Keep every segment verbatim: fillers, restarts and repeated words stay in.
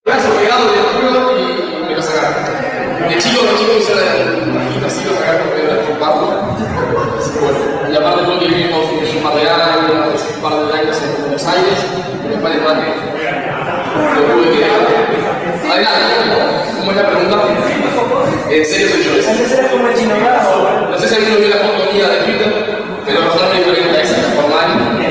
brazo pegado del juego y me lo sacaron. De chico, de chico usé una hojita así, lo sacaron porque era tromparlo. Bueno, y aparte tuve que vivir un par de años, un par de años en Buenos Aires, y después de más lo tuve que dejar. Adelante, ¿cómo es la pregunta? En serio soy yo. No sé si alguno vio la foto mía de Twitter, pero no es diferente a esa, la formal.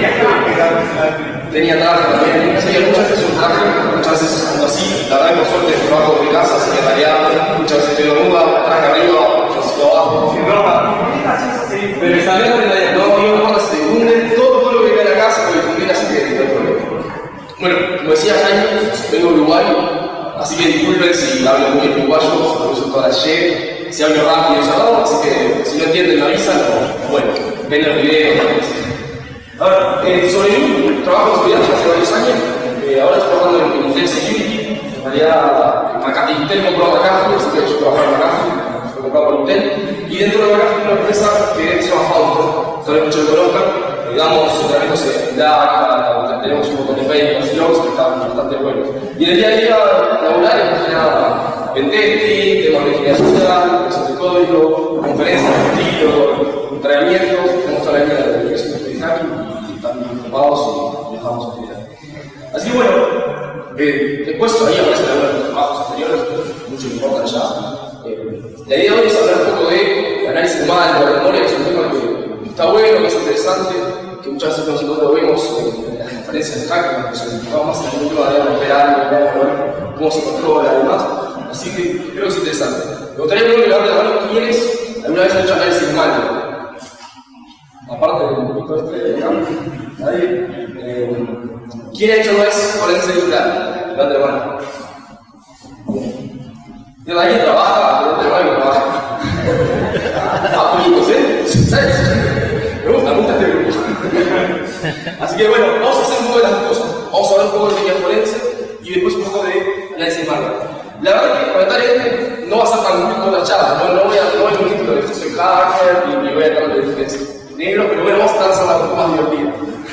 Tenía traje también, así que muchas veces un traje, muchas veces ando así, la verdad que por suerte trabajo de casa, así que variado, muchas veces estoy dormida, traje arriba, yo estoy abajo, sin ropa. Pero sabiendo que la no, no, no, se difunde, todo, todo lo que cae en la casa se puede difundir, así que no hay problema. Bueno, como decía Jaime, vengo de Uruguay, así que disculpen si hablo muy uruguayo, por eso toda la Y, si hablo rápido y cerrado, así que si no entienden me avisan, o bueno, ven el video. Ahora, eh, sobre mí, trabajo en seguridad hace varios años, eh, ahora estoy trabajando en Intel Security, en realidad Intel compró a McAfee, así que yo trabajaba en McAfee, fue comprado por Intel, y dentro de McAfee hay una empresa que se llama Fausto, tal vez muchos lo conozcan, le damos entrenamientos en DACA, tenemos un montón de papers y logs que están bastante buenos. Y en el día a día laboral es más que nada pentesting, temas de ingeniería social, creación de código, conferencias, estilo, entrenamientos, tenemos toda la línea de creación de hacking, están ocupados y viajamos a actividad. Así que bueno, eh, después ahí aparecen algunos de los trabajos anteriores, mucho importa ya. Eh, la idea de hoy es hablar un poco de análisis de malware, de memoria, que es un tema que está bueno, que es interesante, que muchas veces no lo vemos en las conferencias de hacking, que se enfocamos más en el mundo de operar, cómo se controla y demás. Así que creo que es interesante. Me gustaría primero que levante la mano quiénes alguna vez han hecho análisis de malware. Aparte del poquito este de acá, nadie. Eh, ¿Quién ha hecho alguna vez forense digital? Levante la mano. ¿De alguien trabaja? ¿De dónde alguien trabaja? Ah, poquitos, ¿eh? ¿Sabes? Me gusta, me gusta este grupo. Así que bueno, vamos a hacer un poco de las dos cosas. Vamos a hablar un poco de técnica forense y después un poco de análisis de malware. La verdad que monetariamente no va a ser tan muy como la charla, no, no voy a no voy a un título de que soy hacker y me voy a tratar de diferencia negro, pero bueno, vamos a tratar de hacerla un poco más divertida.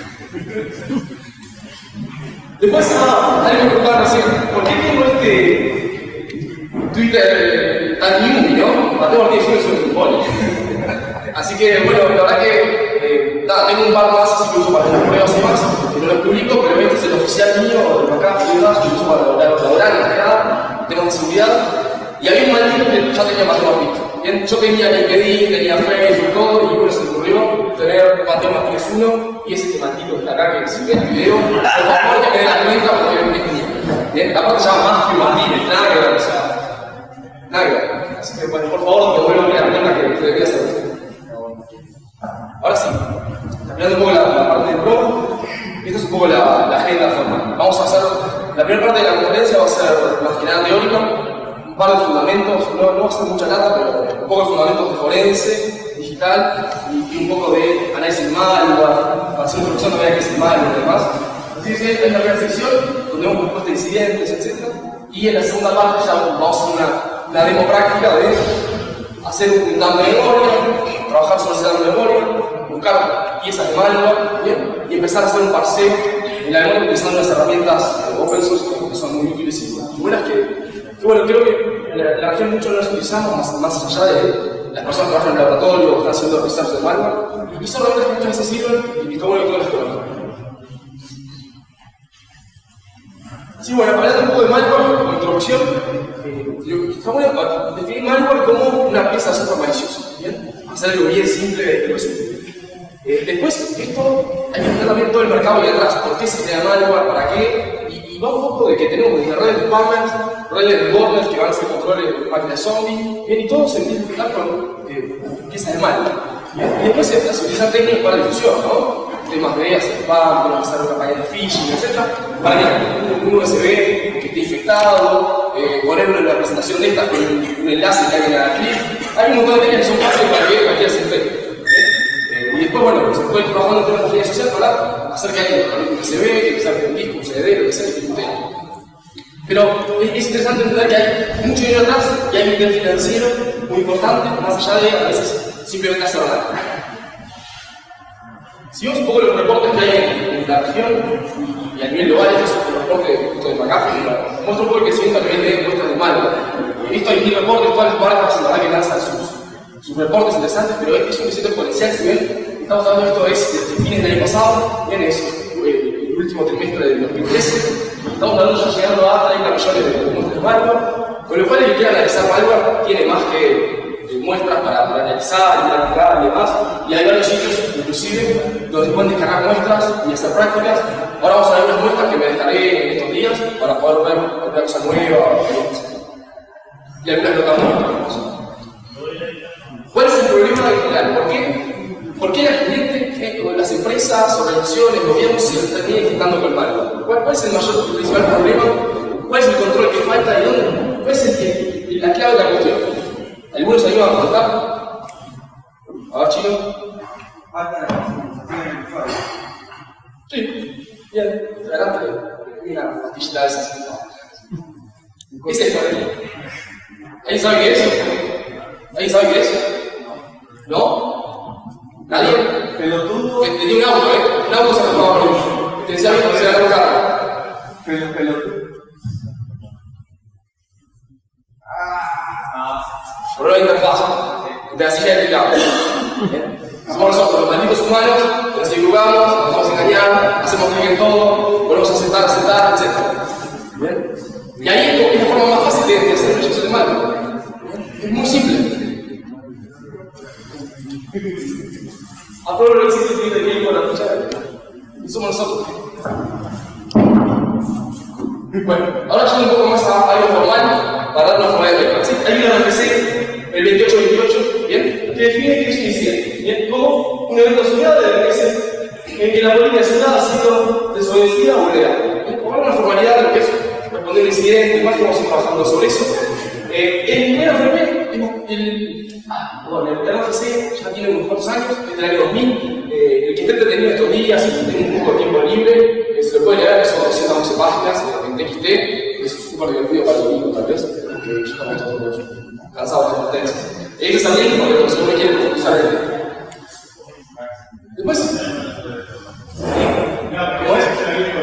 Después, ah, algo que preguntar recién, ¿por qué tengo este Twitter tan indie, no? Mateo Martínez es un poli. Así que, bueno, la verdad que, eh, nada, tengo un par más así que uso para las pruebas y más, que no los publico, pero este es el oficial mío, de acá, y demás, que uso para laborar, en general, temas de seguridad. Y había un maldito que ya tenía Mateo Martínez. Bien, yo tenía LinkedIn, tenía Facebook y todo, y bueno, se me ocurrió tener Mateo Martínez uno, y ese maldito que está acá, que si ve el video, por favor que me dé la cuenta porque es mío. Bien, aparte se llama Matthew Martínez, nada que ver, o sea, nada que ver. Así que, bueno, por favor, me vuelvo a mirar la cuenta que usted debería hacer. Ahora sí, terminando un poco la, la parte del blog, esta es un poco la, la agenda formal. Vamos a hacer, la primera parte de la conferencia va a ser más que nada teórica, un par de fundamentos, no, no va a ser mucha nada, pero un poco de fundamentos de forense, digital, y, y un poco de análisis de malware, para hacer una introducción de qué es el malware y demás. Así que esta es la primera sección, donde vemos respuesta de incidentes, etcétera. Y en la segunda parte ya vamos a hacer una, una demo práctica de hacer un dump de memoria, trabajar sobre ese dump de memoria, buscar piezas de malware, ¿bien? Y empezar a hacer un parseo en la memoria utilizando unas herramientas eh, open source que son muy útiles y buenas que, que bueno, creo que en la, la región mucho no las utilizamos, más, más allá de las personas que trabajan en el laboratorio o están haciendo research de malware, y son herramientas que muchas veces sirven y está bueno que todas las conozcan. Sí, bueno, hablando un poco de malware, como introducción, eh, está bueno definir malware como una pieza de software maliciosa, ¿bien? Hacer algo bien simple de lo simple. Eh, después, esto hay que entender también todo el mercado ahí atrás, por qué se crea malware, para qué, y, y va un poco de que tenemos desde redes de spammers, redes de botnets que van a hacer controles de máquinas zombie, bien, y todo se empieza a infectar con eh, piezas de malware. Bien, y después se, se utilizan técnicas para difusión, ¿no? Temas de spam, temas de hacer campañas de phishing, etcétera, para que un U S B que esté infectado, eh, ponerlo en la presentación de estas con un, un enlace que hay en la clip. Hay un montón de técnicas que son fáciles para que cualquiera se infecte. Eh, y después, bueno, pues se puede ir trabajando en temas de ingeniería social para hacer que haya un U S B, que salga un disco, un C D, lo que sea, que esté. Pero es interesante entender que hay mucho dinero atrás y hay un interés financiero muy importante, más allá de a veces simplemente hacer nada. Si vemos un poco los reportes que hay en en la región y, y a nivel global, este es un reporte de, de McAfee, muestra un poco el crecimiento a nivel de muestras de malware. He visto ahí reportes, todas las marcas, la verdad que lanzan sus, sus reportes interesantes, pero es un crecimiento exponencial. Si ven, estamos hablando de esto es desde fines del año pasado, bien, es el, el último trimestre del dos mil trece, estamos hablando ya llegando a treinta millones de muestras de malware, con lo cual el que quiera analizar malware tiene más que muestras para, para analizar y practicar y demás, y hay varios sitios inclusive donde pueden descargar muestras y hacer prácticas. Ahora vamos a ver unas muestras que me descargué en estos días para poder ver alguna cosa nueva y algunas notas nuevas. ¿Cuál es el problema en general? ¿Por qué, ¿Por qué la gente, o las empresas, organizaciones, gobiernos se terminan infectando con el malware? ¿Cuál, ¿Cuál es el mayor y principal problema? ¿Cuál es el control que falta y dónde? ¿Cuál es el, el, la clave de la cuestión? ¿Algunos ayudan a contar? A ver, Chino. Sí, bien, adelante. Mira, las pastillita esas. ¿Qué es esto? ¿Alguien sabe qué es? ¿Alguien sabe qué es? ¿No? ¿Nadie? Pelotudo. Tenía un auto, ¿eh? Un auto se me fue a abrir. Potencialmente se va a colocar. Pero pelotudo. Por una interfaz de la silla de teclado. Somos nosotros, los malditos humanos, nos equivocamos, nos vamos a engañar, hacemos clic en todo, volvemos a aceptar, aceptar, etcétera. ¿Bien? Y ahí es la forma más fácil de, de hacer una proyección de malware. Es muy simple. A prueba no existe el clic de clic con la ficha de somos nosotros. Bueno, ahora yendo un poco más a algo formal, para dar una forma de regla. ¿Sí? Hay una R F C, el veintiocho veintiocho, ¿bien? Que define qué es un incidente, ¿bien? Como un evento asociado de R F C en que la política ciudad ha sido desobedecida o vulnerada. ¿Bien? Como una formalidad de lo que es responder a un incidente, y más que vamos a ir trabajando sobre eso. Eh, el primer R F C, el, ah, bueno, el R F C ya tiene unos cuantos años, desde el año dos mil. Eh, el que esté entretenido estos días y tenga un poco de tiempo libre, eh, se lo puede leer, que son doscientas once páginas en T X T, es súper divertido para el libro tal vez, porque ya estamos todos cansados de las potencias. Ese es también porque si uno quiere profundizar en él. Después, ¿cómo es?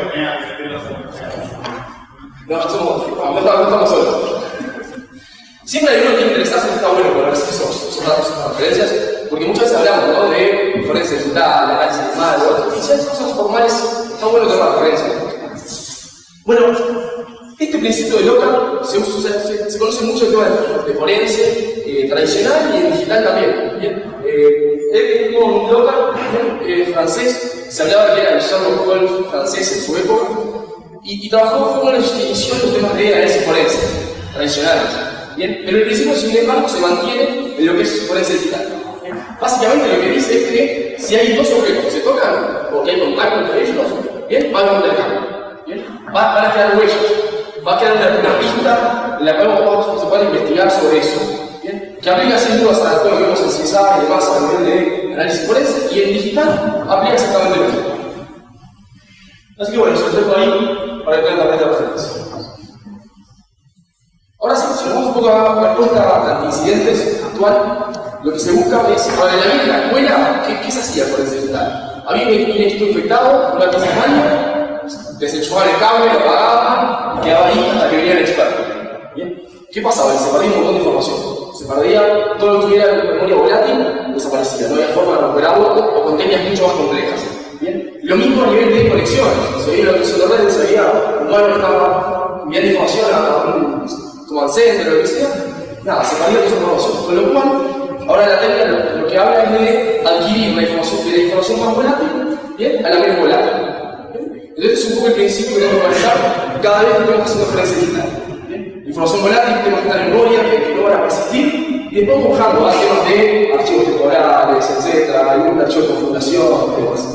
No, somos, no, estamos, no estamos solos. Siempre hay uno que interesarse, está bueno poner esos datos, esas referencias, porque muchas veces hablamos, ¿no?, de inferencia digital, de análisis de malware, y si hay cosas formales, está bueno tener referencias. Bueno, este principio de local se, usa, se, se conoce mucho el tema de, de forense eh, tradicional y en digital también. ¿Bien? Eh, el mismo local eh, francés, se hablaba que era el Sherlock Holmes francés en su época, y, y trabajó, fue una de las que inició los temas de análisis forense tradicionales. Bien, pero el principio, sin embargo, se mantiene en lo que es forense digital. Bien, básicamente lo que dice es que si hay dos objetos que se tocan o que hay contacto entre ellos, bien, va a haber un intercambio. Bien, va, van a quedar huellas, va a quedar una, una pista en la cual vamos, se puede investigar sobre eso. Bien, que aplica sin dudas a todo lo que vemos en C S A y demás a nivel de análisis forense, y en digital aplica exactamente lo mismo. Así que bueno, se lo dejo ahí para que tengan también la referencia. Ahora sí, si nos vamos un poco a la respuesta ante incidentes actual, lo que se busca es, ahora en la vieja escuela, ¿qué, ¿qué se hacía por el digital? Había un equipo infectado, una pieza de baño, desenchufaban el cable, lo apagaban y quedaba ahí hasta que venía el experto. ¿Bien? ¿Qué pasaba? Se perdía un montón de información. Se perdía todo lo que tuviera memoria volátil, desaparecía. No había forma de recuperarlo o con técnicas mucho más complejas. ¿Bien? Lo mismo a nivel de conexiones. Se veía lo que hizo la red, se veía un nuevo que estaba enviando información a un command center o lo que sea. Nada, se perdía toda esa información. Con lo cual, ahora la técnica lo, lo que habla es de adquirir la información, de la información más volátil, ¿bien?, a la menos volátil. ¿Bien? Entonces es un poco el principio que tenemos que manejar cada vez que estamos haciendo forense digital. ¿Bien? Información volátil que tenemos que estar en memoria, que, que no van a persistir, y después bajando a temas de archivos temporales, etcétera, algún archivo de configuración y demás.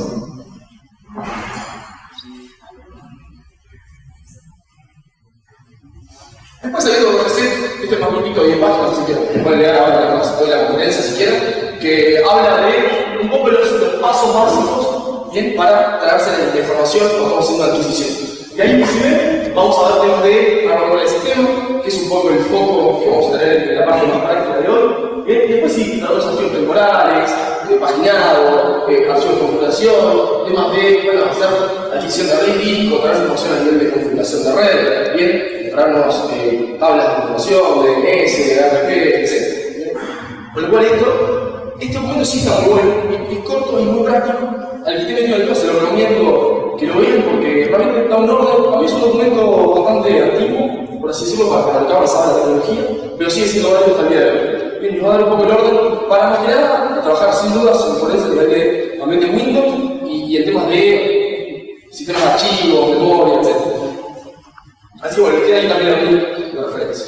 Después hay otro recet, este es más cortito de diez páginas, así que pueden leer ahora de la conferencia si quieren, que habla de un poco de los pasos básicos, bien, para traerse la información cuando estamos haciendo una adquisición. Y ahí, inclusive, vamos a ver temas de armar el sistema, que es un poco el foco que vamos a tener en la parte más práctica de hoy. Bien, y después sí, algunos archivos temporales, paginado, eh, archivos de configuración, temas de, bueno, hacer adquisición de red disco, traer información a nivel de configuración de red, bien, traernos eh, tablas de información, de D N S, de R P, etcétera. Por lo cual esto, este documento sí está muy bueno, es, es corto y muy práctico. Al que esté metido al se lo recomiendo que lo vean porque realmente da un orden. A mí es un documento bastante antiguo, por así decirlo, para, para lo que avanzaba la tecnología, pero sigue siendo válido hasta el día de hoy. Bien, nos va a dar un poco el orden para más que nada trabajar sin dudas en forense a nivel de ambiente Windows y, y en temas de sistemas de archivos, memoria, etcétera. Así que bueno, queda ahí también el link de referencia.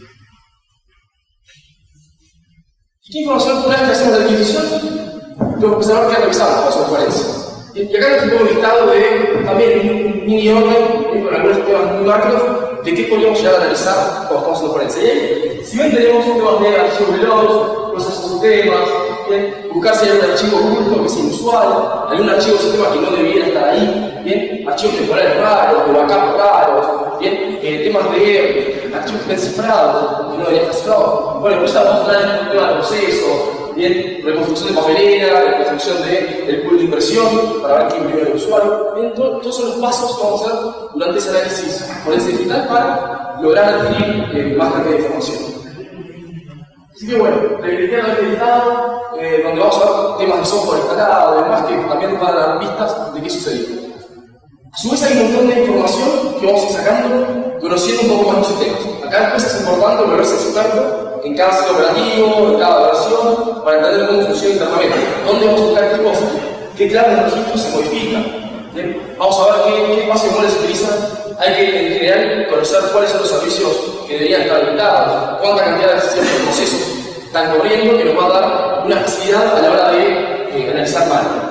¿Qué información una vez que hacemos la adquisición? Tengo que saber qué revisamos para su referencia. Y acá les tengo un listado de también un mini orden con algunos temas muy macros de qué podríamos llegar a analizar cuando estamos en referencia. Y si bien tenemos temas de archivos de logs, procesos de sistemas, ¿bien? Buscar si hay un archivo oculto que es inusual, algún archivo de sistema que no debiera estar ahí, ¿bien? Archivos temporales raros, de backup raros, ¿bien? Eh, temas de archivos que están cifrados, que no deberían estar cifrados. Bueno, pues ya vamos a hablar de un tema de proceso, bien, reconstrucción de papelera, reconstrucción del pool de inversión para ver quién imprimió el usuario. Bien, todo, todos son los pasos que vamos a hacer durante ese análisis forense digital para lograr adquirir eh, más cantidad de información. Así que bueno, la biblioteca lo he editado, eh, donde vamos a ver temas de software instalado y demás que también van a dar pistas de qué sucedió. A su vez hay un montón de información que vamos a ir sacando, conociendo un poco más los sistemas. Acá después es importante volverse experto en cada sistema operativo, en cada versión, para entender cómo funciona internamente. ¿Dónde vamos a buscar qué cosas? ¿Qué claves de registro se modifican? ¿Bien? Vamos a ver qué, qué espacio de memoria se utiliza. Hay que, en general, conocer cuáles son los servicios que deberían estar habilitados, cuánta cantidad de ciertos procesos están corriendo, que nos va a dar una facilidad a la hora de eh, analizar mal.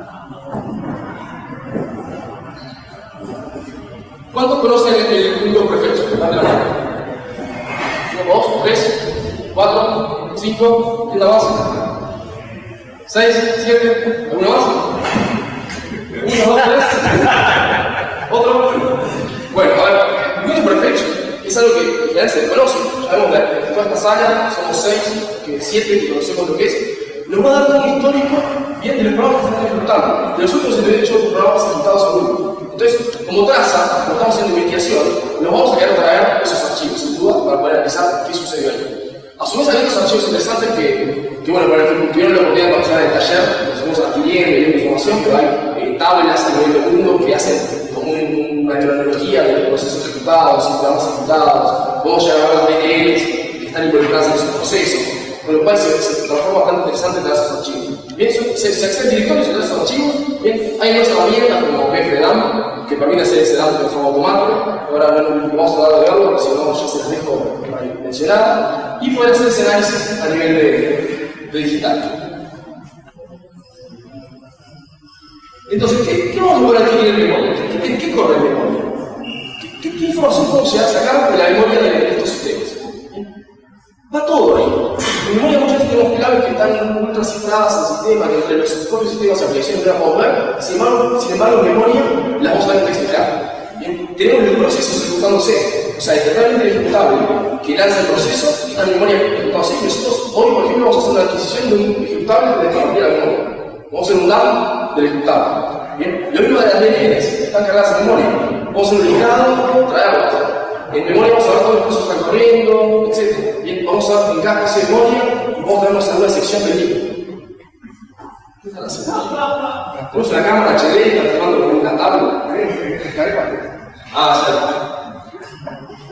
¿Cuántos conocen el Windows Prefetch? Dame la mano. Uno, dos, tres, cuatro, cinco, ¿quién da más? Seis, siete, ¿alguno más? Uno, dos, tres. ¿Otro? Bueno, a ver, Windows Prefetch es algo que en general se desconoce. Sabemos que en toda esta sala somos seis, que siete que conocemos lo que es. Nos va a dar un histórico bien de los programas que se están ejecutando. De los últimos, de hecho, programas ejecutados en Windows. Entonces, como traza, como estamos haciendo investigación, nos vamos a querer traer esos archivos, sin duda, para poder analizar qué sucedió ahí. A su vez, hay otros archivos interesantes que, que bueno, para los que tuvieron la oportunidad de conocer en el taller, nos fuimos adquiriendo y viendo información, pero hay eh, tablas a nivel de mundo que hacen como un, una cronología de los procesos ejecutados y programas ejecutados. Podemos llegar a ver los D N Ls que están involucrados en esos procesos, con lo cual se, se transforma bastante interesante traer esos archivos. Bien, se, se accede directorio sobre esos archivos. Bien, hay unas herramientas como P F D A M que permiten hacer ese D A M de forma automática. Ahora no vamos a dar de verlo, porque si no ya se las dejo para mencionar. Y poder hacer ese análisis a nivel de, de digital. Entonces, ¿qué, qué vamos a poder adquirir en memoria? ¿Qué, qué, qué corre en memoria? ¿Qué, qué, qué información podemos llegar a sacar de la memoria de estos sistemas? Va todo ahí. En memoria muchas veces tenemos claves que están ultra cifradas en el sistema, que entre los propios sistemas y aplicaciones no las podemos ver. Sin embargo, sin embargo, en memoria las vamos a ver textificar. Tenemos los procesos ejecutándose. O sea, realmente el ejecutable que lanza el proceso está en memoria ejecutándose. Y nosotros hoy, por ejemplo, vamos a hacer una adquisición de un ejecutable de esta manera de memoria. Vamos a hacer un D A M del ejecutable. Bien. Lo mismo de las D N Ls, están cargadas en memoria. Vamos a hacer un listado, traerlas. En memoria vamos a ver todos los procesos que están corriendo, etcétera. Bien, vamos a ver en cada espacio de memoria y vamos a vernos en una sección del libro. ¿Qué están haciendo? Tenemos una cámara H D y está filmando con una tablet. Ah, sí.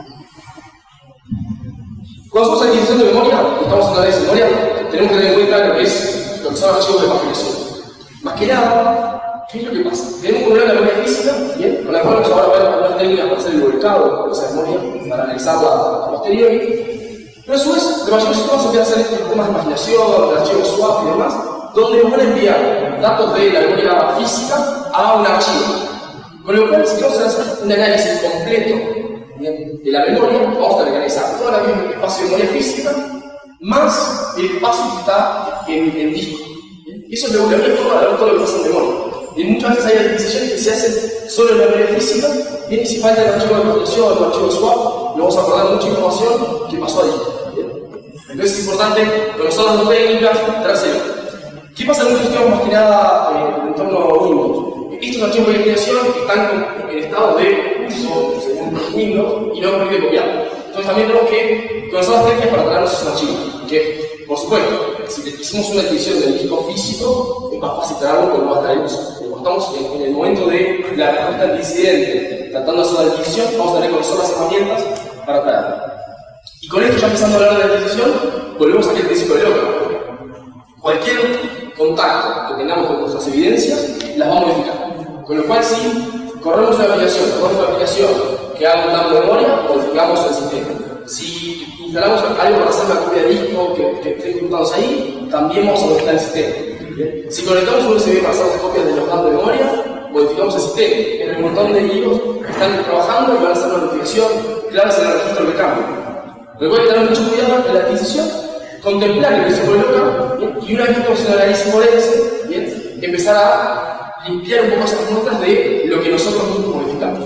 Cuando hacemos adquisición de memoria, estamos en una vez de memoria, tenemos que tener en cuenta lo que es lo que son archivos de paginación. Más que nada, ¿qué es lo que pasa? Tenemos un problema de memoria física, ¿bien? Con la cual vamos ahora a ver algunas técnicas para hacer el volcado de esa memoria, para analizarla a posteriori. Pero a su vez, la mayoría de los sistemas se pueden hacer estos temas de imaginación, de archivos swap y demás, donde nos van a enviar datos de la memoria física a un archivo. Con lo cual, si vamos a hacer un análisis completo, ¿bien?, de la memoria, vamos a tener que analizar todo el espacio de memoria física, más el espacio que está en, en disco. Eso es la única forma de ver todo lo que pasa en memoria. Y muchas veces hay adquisiciones que se hacen solo en la memoria física, bien, y si falta el archivo de construcción o el archivo de swap, nos vamos a acordar mucha información que pasó ahí. Bien. Entonces es importante conocer las dos técnicas, trasero. ¿Qué ¿Qué pasa en un sistema más que nada en el entorno Windows? Estos archivos de liquidación están en estado de uso según Windows y no permite copiar. Entonces también tenemos que conocer las técnicas para traernos esos archivos. Que, por supuesto, si hicimos una adquisición del disco físico, es más fácil traerlo porque no va a estar en uso. Pero cuando estamos en, en el momento de la respuesta al incidente, tratando de hacer la adquisición, vamos a tener que conocer las herramientas para traerlo. Y con esto, ya empezando a hablar de la adquisición, volvemos aquí al principio de local. Cualquier contacto que tengamos con nuestras evidencias, las vamos a modificar. Con lo cual, si corremos una aplicación, corremos una aplicación que haga un dato de memoria, modificamos el sistema. Si instalamos algo para hacer una copia de disco que, que esté juntados ahí, también vamos a modificar el sistema. ¿Bien? Si conectamos un U S B para hacer las copias de los datos de memoria, modificamos el sistema. En el montón de hilos están trabajando y van a hacer una notificación claras en el registro de cambio. Luego hay que tener mucho cuidado en la adquisición, contemplar el principio de local, y una vez que tenemos un análisis forense, ¿bien? Empezar a limpiar un poco esas muestras de lo que nosotros mismos modificamos.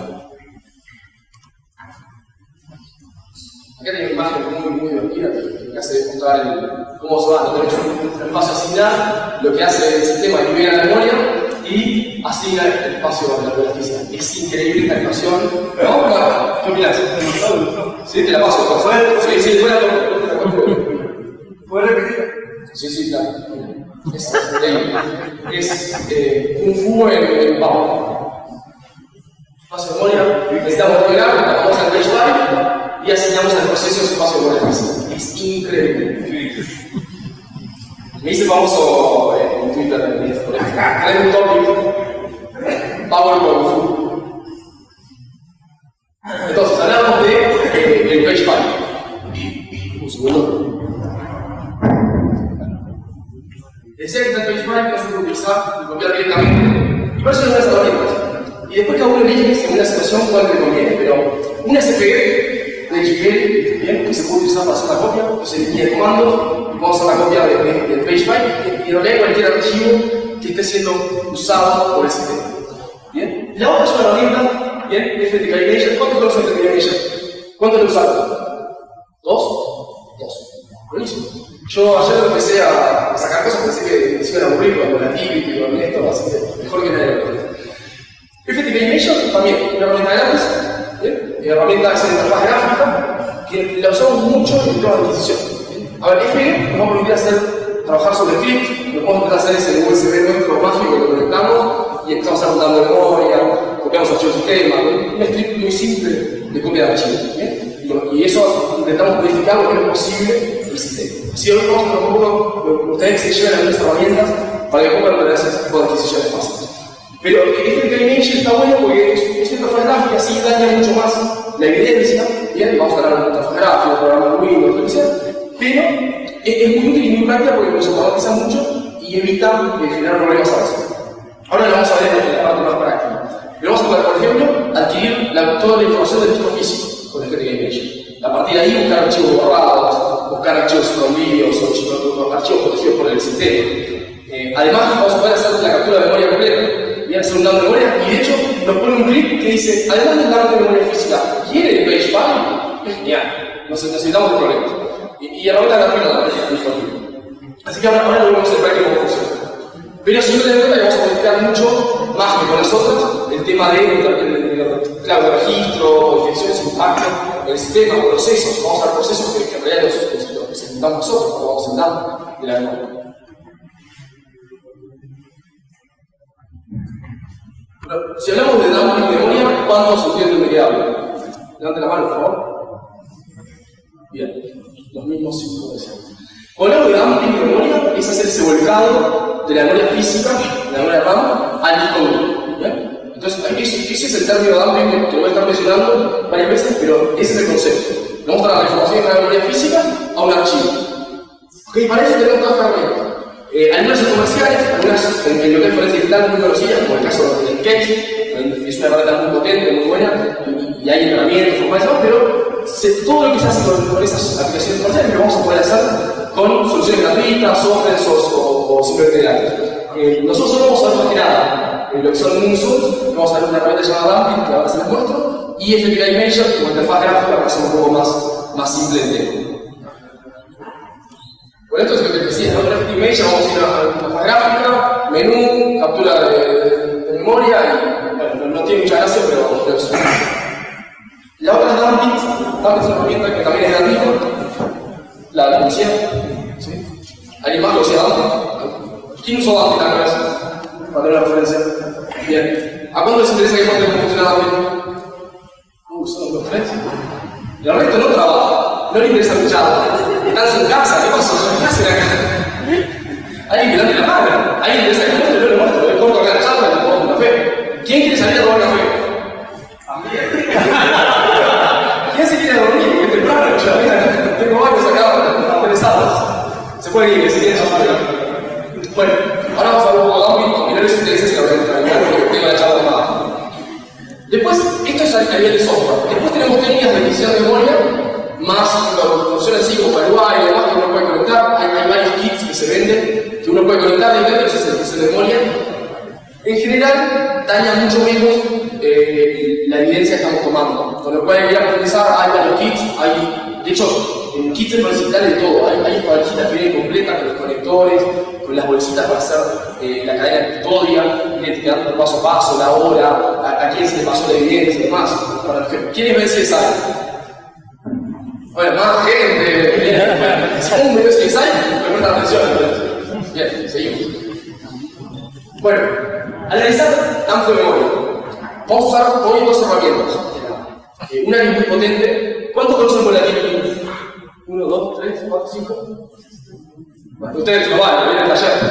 Acá tengo una imagen muy, muy divertida que hace demostrar el, cómo se va. Tenemos un espacio asignado, lo que hace el sistema es libera la memoria y asigna el espacio a la física. Es increíble esta animación. ¿No? ¿Qué opinas? Sí, te la paso. Sí, sí, después la ¿puedes repetir? Sí, sí, claro. Es increíble. Es eh, un fu en, en Power. Espacio de memoria, necesitamos revelar, vamos al page file y asignamos al proceso ese espacio de memoria física. Es increíble. Me hice famoso eh, en Twitter en esto. Hay un topic, Power con fu. Entonces, hablamos de eh, el page file. Un segundo. Decía que está el page file, que se puede utilizar y copiar directamente. Y por eso es una de esas herramientas. Y después cada uno elige según la situación cuál le conviene. Pero una S P G de H P L, bien, que se puede utilizar para hacer la copia, entonces elige comandos y vamos a hacer la copia de, de, del page file y realidad cualquier archivo que esté siendo usado por el sistema. Bien. La otra es una herramienta, bien, F T K Imagine. ¿Cuántos conocen F T K Imagine? ¿Cuántos lo usaron? ¿Dos? Dos. Buenísimo. Yo ayer empecé a sacar cosas, pensé que se iban a aburrir con la típica y con esto, así que mejor que nadie lo conozca. F T K Imagine también, una herramienta gratis, ¿bien? Una herramienta de interfaz gráfica que la usamos mucho en toda la adquisición. A ver, F G nos va a permitir hacer, trabajar sobre script, lo que podemos hacer es el U S B nuestro mágico que lo conectamos y empezamos a juntar memoria, copiamos archivos de sistema, un script muy simple de copia de archivos. ¿Bien? Y eso intentamos modificar lo que es posible el sistema. Si hoy vamos a un poco, ustedes se lleven algunas herramientas para que puedan tener ese tipo de adquisiciones fáciles. Pero F T K Imagine está bueno porque es, es una interfaz gráfica, así daña mucho más la evidencia. Bien, vamos a hablar de una interfaz gráfica, un programa Windows, lo que sea, pero es, es muy útil y muy práctica porque nos automatiza mucho y evita eh, generar problemas a veces. Ahora lo vamos a ver en la parte más práctica. Pero vamos a poder, por ejemplo, adquirir la, toda la información del disco físico con F T K Imagine. A partir de ahí buscar archivos borrados, buscar archivos escondidos o archivos protegidos por el sistema. Eh, además, vamos a poder hacer la captura de memoria completa. Voy a hacer un dato de memoria y de hecho nos pone un clip que dice, además del dato de memoria física, ¿quiere el page file? Es genial, nos necesitamos de problemas. Y, y herramienta gratuita también disponible. Así que ahora, ahora lo vamos a ver cómo funciona. Pero si no te das cuenta que vamos a modificar mucho más que con nosotros el tema de, de, de, de clave de registro, modificaciones, impacto en el sistema, procesos. Vamos a ver procesos que, que en realidad los, los presentamos nosotros, los vamos a sentar de la memoria. Si hablamos de dumping de memoria, ¿cuántos entienden de qué hablo? Levanten la mano, por favor. Bien, los mismos cinco deseos. Cuando hablamos de dumping de memoria, es hacer ese volcado de la memoria física, de la memoria RAM, al disco duro. ¿Bien? Entonces, ese, ese es el término dumping que, que voy a estar mencionando varias veces, pero ese es el concepto. Vamos a dar la información de la memoria física a un archivo. Ok, para eso tenemos dos herramientas. Eh, algunas son comerciales, algunas en, en lo que es forense digital muy conocidas, como el caso del Sketch, es una herramienta muy potente, muy buena, y, y hay herramientas, formas, pero se, todo lo que se hace con, con esas aplicaciones comerciales lo vamos a poder hacer con soluciones gratuitas, open source o, o simplemente gratis. Eh, nosotros solo vamos a ver más que nada eh, lo que son Moonsource, vamos a ver una herramienta llamada Dumping, que ahora se las muestro, y F T K Imagine como interfaz gráfica para hacer un poco más, más simple el tema. Con esto es lo que te decía, ¿no? Graphic Image, vamos a ir a la interfaz gráfica, menú, captura de, de, de memoria y, bueno, no, no tiene mucha gracia, pero, pero es la otra es Dumpit. Dumpit es una herramienta que también es gratuita, la conocía, ¿sí? ¿Alguien más conocía Dumpit? ¿Quién usó Dumpit alguna vez? Para tener una referencia. Bien. ¿A cuánto les interesa que muestre cómo funciona Dumpit? Uh, son los tres. Y el resto no trabaja, no le interesa escuchar. Están en casa, ¿qué pasó? ¿Qué hacen acá? Alguien que le ande la mano, alguien que le saque el muestro, yo le muestro, le corto acá la charla y le pongo un café. ¿Quién quiere salir a tomar café? ¿Quién se quiere dormir? Es temprano, ya mira, tengo varios acá interesados. Se pueden ir, si quieren salir. Bueno, ahora vamos a ver un poco de Dumpit, mirar los intereses y la organización, porque el tema de la charla más. Después, esto es a nivel de software. Después tenemos técnicas de edición de memoria, más funciones así como Firewall y demás que uno puede conectar. Hay, hay varios kits que se venden que uno puede conectar de internet, ese es el edición de memoria. En general, daña mucho menos eh, la evidencia que estamos tomando. Con lo cual, ir a profundizar, hay varios kits. Hay, de hecho, en kits se puede necesitar de todo. Hay, hay espadrillitas que vienen completas con los conectores, con las bolsitas para hacer eh, la cadena de custodia, viene etiquetando paso a paso, la hora, a, a quién se le pasó la evidencia y demás. Para que, ¿quiénes ven C S I? Bueno, más gente, bien. Si un medio C S I, me prestan atención. Bien, seguimos. Bueno, analizar tanto de memoria. Vamos a usar hoy dos herramientas. Eh, una que es muy potente. ¿Cuántos conocen Volatility? Uno, dos, tres, cuatro, cinco. Bueno, ustedes lo van, lo vienen taller.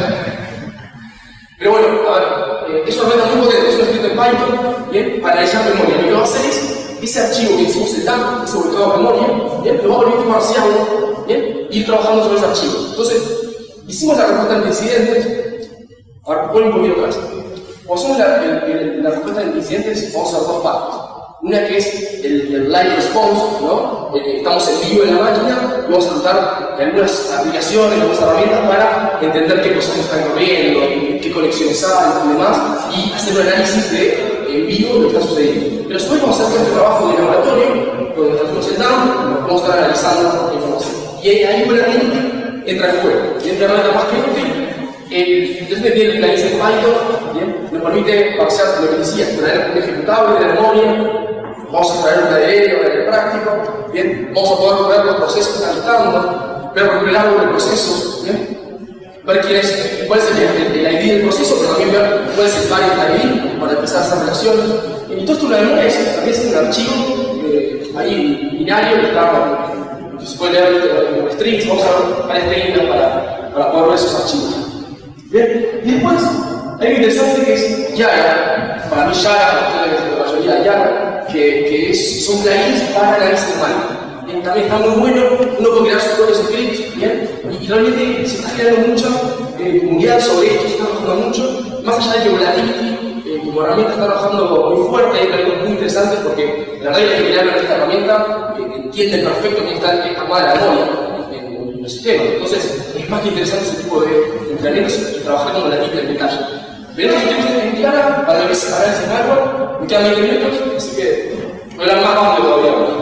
Pero bueno, a ver, eh, es una herramienta muy potente, es un escrito en Python, bien, para analizar memoria. Lo que va a hacer es ese archivo que hicimos el D A M, que sobre todo memoria, bien, lo va a volver marciano, bien, y ir trabajando sobre ese archivo. Entonces, hicimos la respuesta ante incidentes. Ahora, pon un poquito atrás. Cuando hacemos la, el, el, la respuesta ante incidentes, vamos a hacer dos partes. Una que es el, el live response, ¿no? Eh, estamos en vivo en la máquina y vamos a contar algunas aplicaciones, algunas herramientas para entender qué cosas están corriendo, qué conexiones hay y demás, y hacer un análisis de en vivo de lo que está sucediendo. Pero después vamos a hacer este trabajo de laboratorio, donde hacemos el D A M, vamos a estar analizando la información. Y ahí, ahí buenamente entra en juego. Y entra herramienta más que útil. Eh, entonces tiene la lista en Python, ¿bien? Nos permite parsear lo que decía, extraer un ejecutable de la memoria. Vamos a extraer un aéreo, un aéreo práctico, ¿bien? Vamos a poder ver los procesos que están listando, ver por qué el árbol de procesos, ¿bien? Ver quién es, cuál es el, el, el I D del proceso, pero también ver cuál es el parent I D para empezar a hacer relaciones. Y todo esto una memoria es también es un archivo eh, ahí binario que está, que se puede leer como strings. Vamos a ver varias técnicas para, para poder ver esos archivos. Bien, y después hay algo interesante que es Yara. Para mí Yara, la mayoría de Yara, que, que es, son plugins para análisis de máquina. También está muy bueno, uno puede crear sus propios scripts, ¿bien? Y, y realmente se está creando mucha eh, comunidad sobre esto, se está trabajando mucho, más allá de que Volatility eh, como herramienta está trabajando muy fuerte, hay proyectos muy interesantes porque la realidad es que crearon esta herramienta eh, entiende perfecto que está, que está mal la memoria en, en, en el sistema. Entonces es más que interesante ese tipo de entrenamientos y trabajar con Volatility en detalle. Veremos que tenemos en Clara para lo que es análisis de hardware, me quedan veinte minutos, así que voy a hablar más rápido todavía.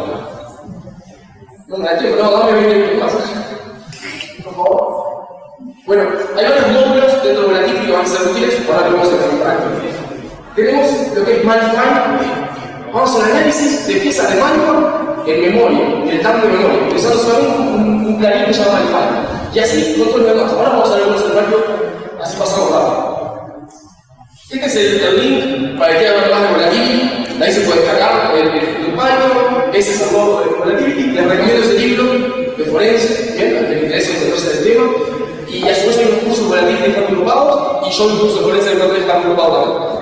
No me da tiempo, no, dame veinte minutos más. Por favor. Bueno, hay varios módulos dentro de Volatility que van a ser útiles para que vamos a implementar. Tenemos lo que es MyFile. Vamos a hacer un análisis de piezas de malware en memoria, en el tamaño de memoria, utilizando solamente un, un, un plugin que se llama MyFile. Y así con todo lo demás. Ahora vamos a ver algunos escenarios, así pasamos rápido. Este es el, el link para que quede ver más de Volatility. De ahí se puede descargar el, el, el Python. Ese es el modo de Volatility. Les recomiendo ese libro de Forense, bien, al que le interese entenderse del tema. Y a su vez hay unos cursos de Volatility que están agrupados. Y yo un curso de Forense que están agrupados también.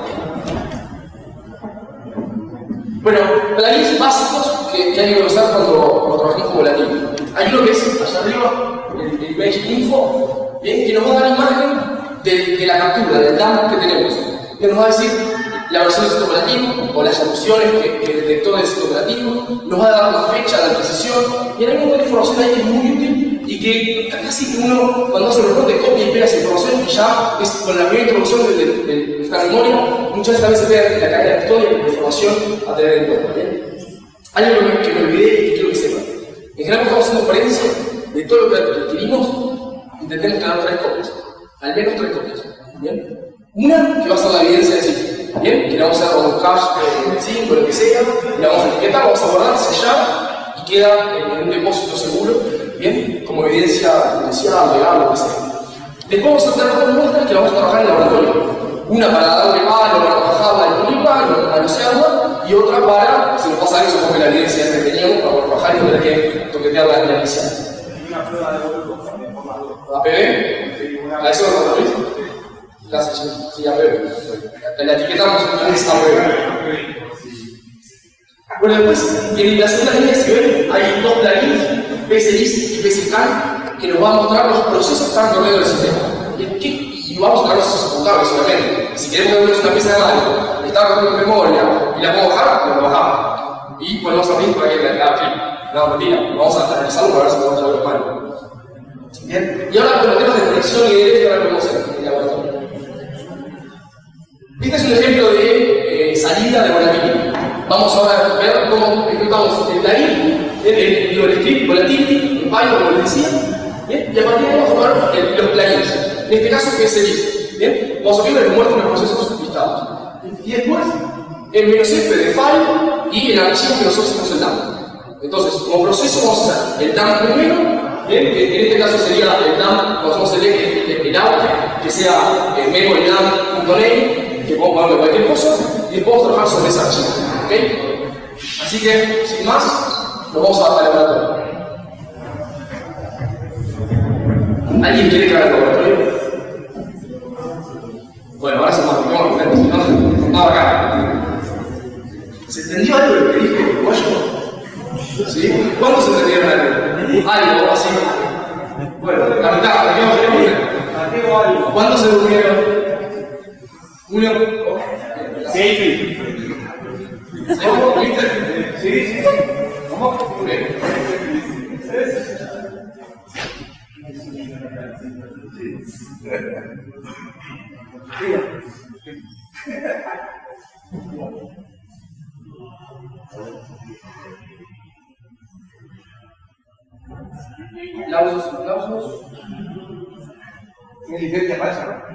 Bueno, plugins básicos que, que hay que usar cuando, cuando trabajamos con Volatility. Hay uno que es allá arriba, el, el Image Info, bien, que nos va a dar imagen de, de la captura, del D A M que tenemos. Que nos va a decir la versión del sistema operativo o las soluciones que, que detectó del sistema operativo, nos va a dar la fecha de adquisición y hay un montón de información ahí que es muy útil y que casi que uno cuando hace el reporte copia y pega esa información y ya es con la primera introducción de, de, de, de esta memoria, muchas veces también se pega la cadena de custodia con información a tener en cuenta. ¿Bien? Hay algo que me olvidé y que quiero que sepan. En general, cuando estamos haciendo referencia de todo lo que adquirimos, intentemos tener tres copias. Al menos tres copias. ¿Bien? Una que va a ser la evidencia de sí. ¿Bien? Que le vamos a dar un hash de cinco, lo que sea, le vamos a etiquetar, vamos a guardar, sellar y queda en un depósito seguro, ¿bien? Como evidencia judicial, legal, lo que sea. Después vamos a tener dos muestras que vamos a trabajar en el laboratorio. Una para darle palo, para bajarla del polipalo, para manosearla, y otra para, si nos pasa eso, porque la evidencia es que teníamos, para trabajar y tener que toquetear la, la inicial. Una prueba de vuelo también por la duda. ¿A P B? ¿A eso no lo viste? Gracias, sí, A P B. La etiquetamos en esa A P B. Bueno, después, en la segunda línea, si ven, hay dos plugins, P S list y P S scan, que nos van a mostrar los procesos que están corriendo del sistema. Y vamos a traer los ejecutables, obviamente. Si queremos ver una pieza de radio, está corriendo en memoria y la puedo bajar, la bajamos. Y ponemos a abrir para que la haga. No, mentira, vamos a analizarlo para ver si podemos ver los manos. Bien, y ahora con los temas de conexión y de directo, ahora podemos hacer en el laboratorio. Este es un ejemplo de eh, salida de volatility. Vamos ahora a ver cómo ejecutamos el plugin, el, el, el script volatility, en Python, como les decía. Bien, y a partir de ahí vamos a ver el, los plugins. En este caso, P S list. Bien, vamos a ver que nos muestran los procesos listados. Y después, el menos F de file y el archivo que nosotros hacemos el dump. Entonces, como proceso, vamos a hacer el dump primero. Bien, que en este caso sería el dump, cuando hacemos el, el, el out, que sea el memory dump.name, que podemos ponerle cualquier cosa, y después vamos a trabajar sobre ese archivo. ¿Okay? Así que, sin más, nos vamos a al laboratorio. ¿Alguien quiere que haga el laboratorio? Bueno, ahora se nos vamos a si no, no acá. ¿Se entendió algo de lo que dije, uruguayo? ¿Sí? ¿Cuándo se entendieron algo? Algo, así. Bueno, la mitad, la mitad. ¿Cuántos se durmieron? Uno. Sí. ¿Cómo? ¿Viste? Sí, sí. ¿Cómo? Bien. Aplausos, aplausos. ¿Qué diferencia pasa?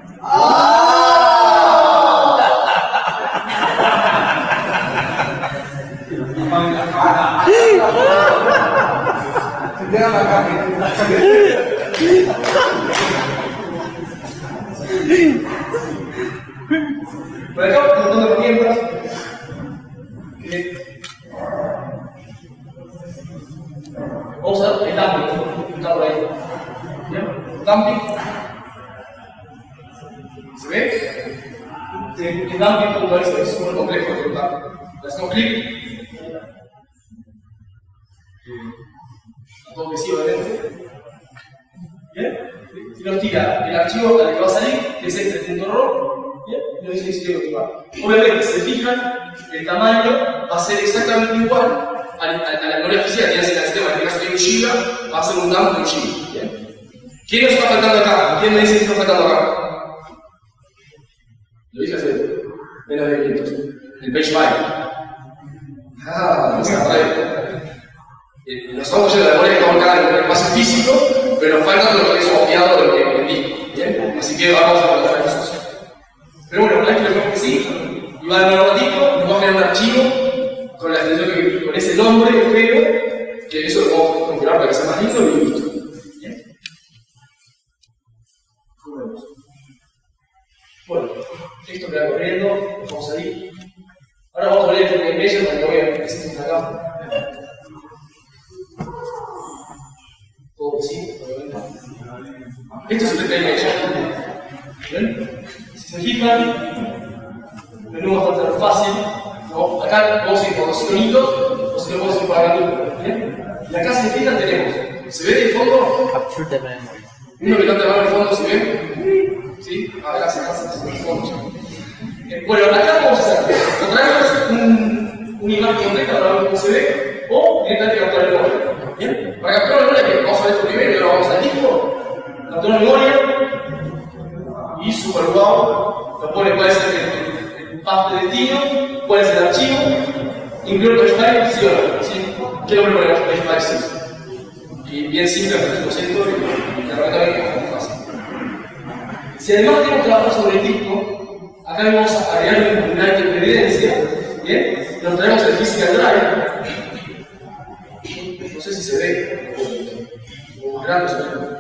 Se te da la cabeza. Por acá, un montón de herramientas. Vamos a ver el dumping. Está por ahí. ¿Bien? Dumping. ¿Se ve? El dumping.es es muy complejo de ejecutar. Le hacemos clic. Todo que sí, obviamente. ¿Bien? Y nos tira el archivo al que va a salir, que es este punto RAW, ¿bien? Y nos dice si quiere continuar. Obviamente, si se fijan, el tamaño va a ser exactamente igual a la, a la memoria física que hace el sistema. En este caso tiene un giga, va a ser un dump de un giga. ¿Bien? ¿Quién nos está faltando acá? ¿Quién me dice que está faltando acá? Lo dije hace menos de minutos. El page file. Ah, no se agarra. Nos estamos yendo de la memoria que estamos acá en el espacio físico, pero nos falta lo que es obviado del que disco. ¿Bien? Así que vamos a tratar eso. Pero bueno, una vez que lo vemos que sí, y va a dar un ratito, nos va a crear un archivo con la extensión que con ese nombre feo, que eso lo podemos configurar para que sea más lindo y listo. ¿Bien? Bueno, esto queda corriendo, vamos a ir. Ahora vamos a ver el measure para que lo vean, que existe acá. Todo que sí, obviamente. Esto es el T M H. ¿Ven? Si se fijan, el menú bastante fácil. ¿No? Acá vamos a ir por los sonidos, o si no vamos a ir por acá. ¿Bien? Y acá, si se fijan, tenemos. ¿Se ve de fondo? Capture the memory. Uno que canta mal en el fondo, ¿se ve? ¿Sí? Ah, gracias, gracias. En el fondo. Eh, bueno, acá vamos a hacer. O traemos un, una imagen completa para ver cómo se ve, o directamente capturar el memoria. ¿Bien? Para capturar la memoria, que vamos a ver esto primero, y ahora vamos al disco, captura memoria, y super wow, lo pone cuál es el, el path de destino, cuál es el archivo, incluye el page file, sí o no, ¿sí? ¿Qué nombre ponemos? Page file, sí. Y bien simple, al tres por ciento, y la herramienta es muy fácil. Si además tenemos que trabajar sobre el disco, acá vamos a agregar una evidencia, ¿bien? Nos traemos el Physical Drive. No sé si se ve, o más grande,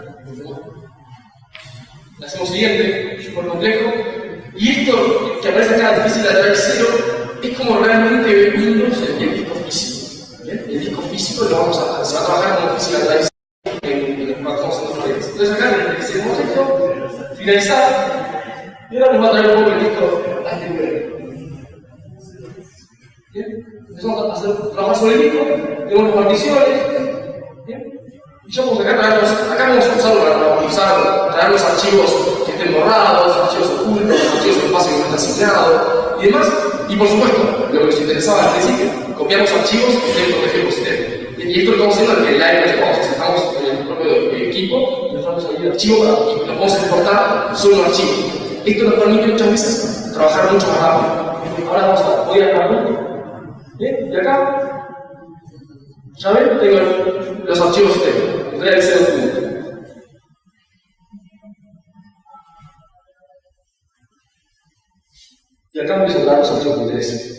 hacemos siguiente, súper complejo. Y esto que aparece acá, el Physical Drive cero, es como realmente Windows en el disco físico. ¿Bien? El disco físico lo vamos a, se va a trabajar como Physical Drive cero en, en el cual estamos haciendo redes. Entonces acá le hacemos esto, finalizar, y ahora nos va a traer un poco el disco a este nivel. ¿Bien? Empezamos a hacer, trabajar sobre el disco, tenemos particiones. ¿Bien? Y ya vamos acá, traernos, acá vamos a usarlo para usar, traer los archivos que estén borrados, archivos ocultos, archivos de espacio que no está asignado y demás. Y por supuesto, lo que nos interesaba al principio, copiamos archivos que estén protegidos por sistema. Y esto lo estamos haciendo en el live, vamos, estamos en el propio equipo y nos damos ahí el archivo y lo podemos exportar solo un archivo. Esto nos permite muchas veces trabajar mucho más rápido. Ahora vamos a, voy a acá, ¿bien? Y acá, ya ven, tengo los archivos que tengo. Voy a decir un punto. Y acá empiezo a dar los archivos que me interesen.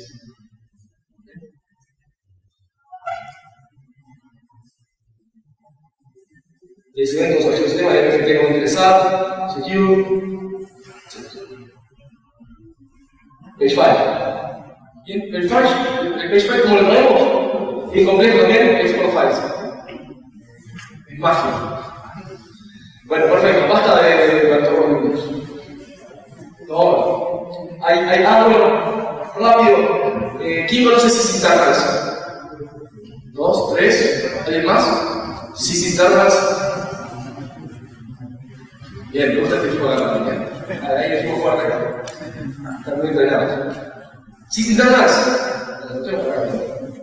Y si ven los archivos de sistema, ya me tengo que interesar, secure, page file. Bien, el page, el page file, como lo ponemos, bien complejo también, export files. Es magia. Bueno, perfecto, basta de, de, de autoconectos. No, hay, hay, ah, bueno, rápido. Eh, ¿Quién conoce sysinternas? Dos, tres, ¿alguien más? Sysinternas. Bien, me gusta este equipo de la máquina. Ahí es muy fuerte acá. Están muy entrenados. Sysinternas. Lo tengo por acá.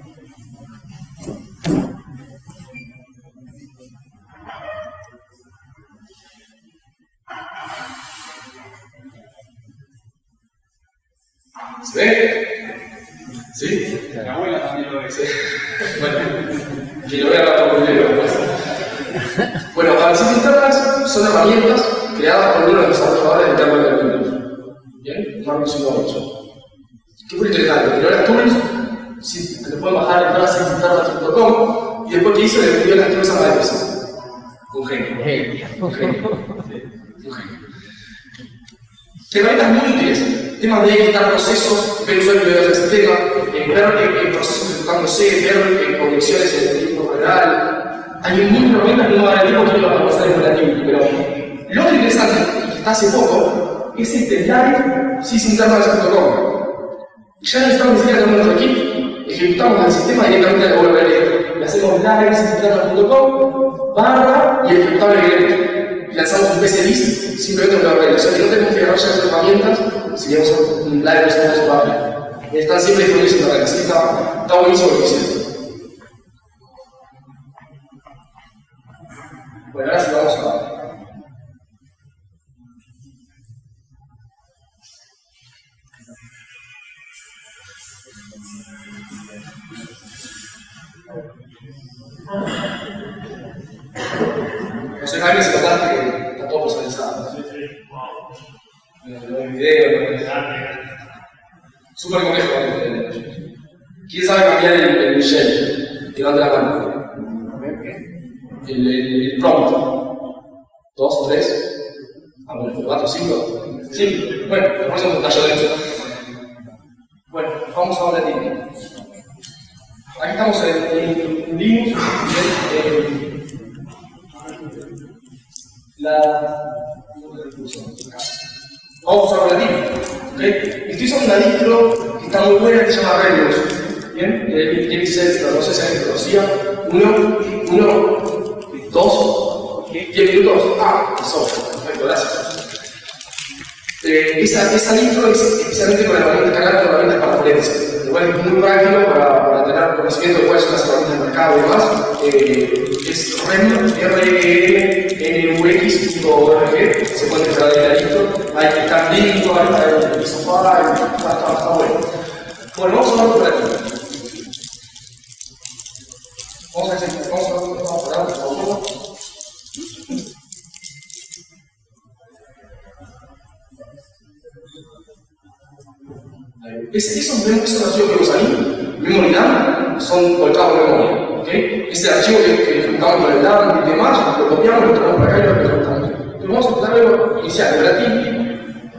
¿Se ve? ¿Sí? La abuela también lo ve. Sí. Bueno, que lo vea la primero. Bueno, las sysinternas son herramientas creadas por uno de los desarrolladores del kernel de Windows. Bien, Marcus ocho. ¿Qué fue interesante? Creó las tools, sí, te pueden bajar en todas sysinternas punto com y después que hizo le vendió las tools a Microsoft. Un genio. Un genio. Un genio. Herramientas muy útiles. Temas de editar procesos, ver usuarios del sistema, ver en procesos ejecutándose, ver en conexiones en el tiempo real. Hay muchas herramientas que no van a tiempo que lo vamos a pasar en relativo, pero lo otro interesante, y que está hace poco, es este live sysinternas punto com. Ya no necesitamos ni siquiera tener nuestro equipo, ejecutamos el sistema directamente a la W P L. Le hacemos live sysinternas punto com, barra y ejecutable directo. Y lanzamos un P C list simplemente en W P L. O sea que no tenemos que agarrar ya herramientas si queremos un live que estamos rápido. Están siempre disponibles en internet, así está, está buenísimo lo que hicieron. Bueno, ahora sí vamos a... No sé, Jaime, si notaste que está todo personalizado. Sí, sí. No hay video, no hay... Súper complejo. ¿Quién sabe cambiar el, el shell? Levante la mano. El, el, el prompt. Dos, tres. Ah, bueno, cuatro, cinco. Cinco. Bueno, después un tallo de eso. Bueno, vamos ahora a Linux. Aquí estamos en, en, en Linux. En, la. Vamos a usar la distro. ¿Okay? Estoy usando una distro que está muy buena que se llama Redux. Bien, el dieciséis, no sé si alguien conocía. Uno, uno, dos, diez minutos. Ah, eso, perfecto, gracias. Eh, esa, esa distro es especialmente con herramientas, cargar con herramientas para forense. Lo cual es muy práctico para, para tener conocimiento de cuáles son las herramientas del mercado y demás. Eh, es rem, R E N U X punto org, se puede entrar en la distro. Hay que estar listo, hay que sofá, está, está, está bueno. Bueno, vamos a hablar por aquí. Vamos a hacer, vamos a ver vamos a hablar, por favor. Es, esos, esos archivos que vemos ahí, memory RAM, son volcados de memoria. ¿Okay? Ese archivo que, que ejecutamos con el RAM y demás, lo copiamos, lo traemos para acá y lo ejecutamos. Entonces vamos a empezar algo inicial, relativo.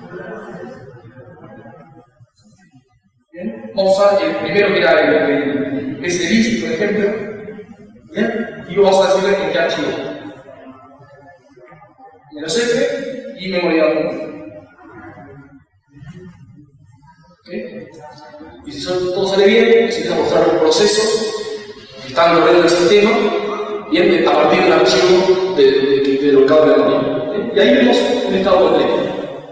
Bien. Vamos a usar el primero que era el, el S D list, por ejemplo. Bien. Y vamos a decirle en qué archivo. Menos F y memoria RAM. ¿Okay? Y si todo sale bien, necesitamos mostrar los procesos que están corriendo en el sistema, bien, a partir del archivo de, de, de, del volcado de memoria. ¿Okay? Y ahí vemos un estado completo.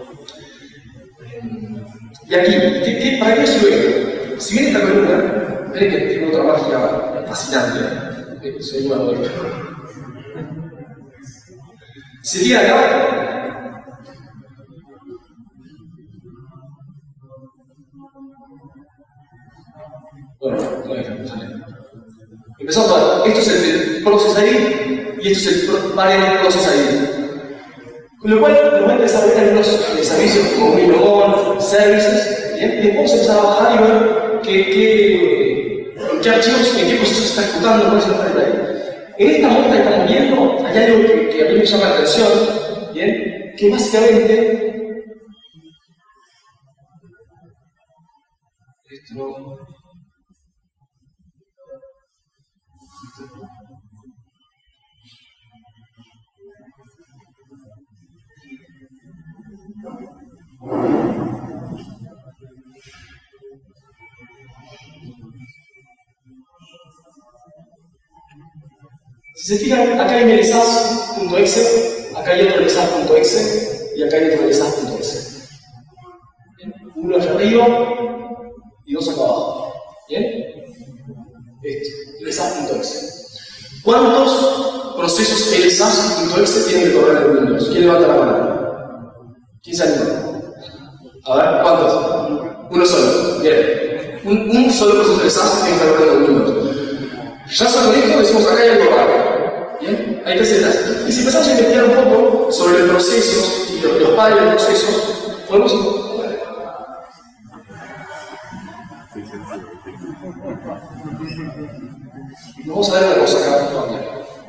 Y aquí, ¿qué, qué, ¿para qué sirve esto? Si bien esta columna, ven que tiene otra magia fascinante, ¿eh? Soy nuevo de esto. Se tira acá. Bueno, no hay que empezar. Empezamos a ver, esto es el process I D y esto es el parent process I D. Con lo cual nos va a empezar a ver algunos eh, servicios como Windows, Services, ¿bien? Y después empezar a bajar y ver qué, qué, en qué archivos, en qué procesos se está ejecutando, cuál es el parent I D. En esta muestra que estamos viendo, hay algo que, que a mí me llama la atención, ¿bien? Que básicamente esto no. Si se fijan, acá hay un lsas.exe, acá hay otro lsas.exe y acá hay otro lsas.exe. Uno allá arriba y dos acá abajo. ¿Bien? Esto, lsas.exe. ¿Cuántos procesos lsas.exe tienen que correr en Windows? ¿Quién levanta la mano? ¿Quién se anima? A ver, ¿cuántos? Uno solo. Bien. Un, un solo proceso lsas tiene que correr en Windows. Ya solo con esto decimos acá hay algo raro. ¿Bien? Hay que hacer esto. Y si empezamos a investigar un poco sobre los procesos y los, los padres de los procesos, podemos. Vamos a ver una cosa acá también.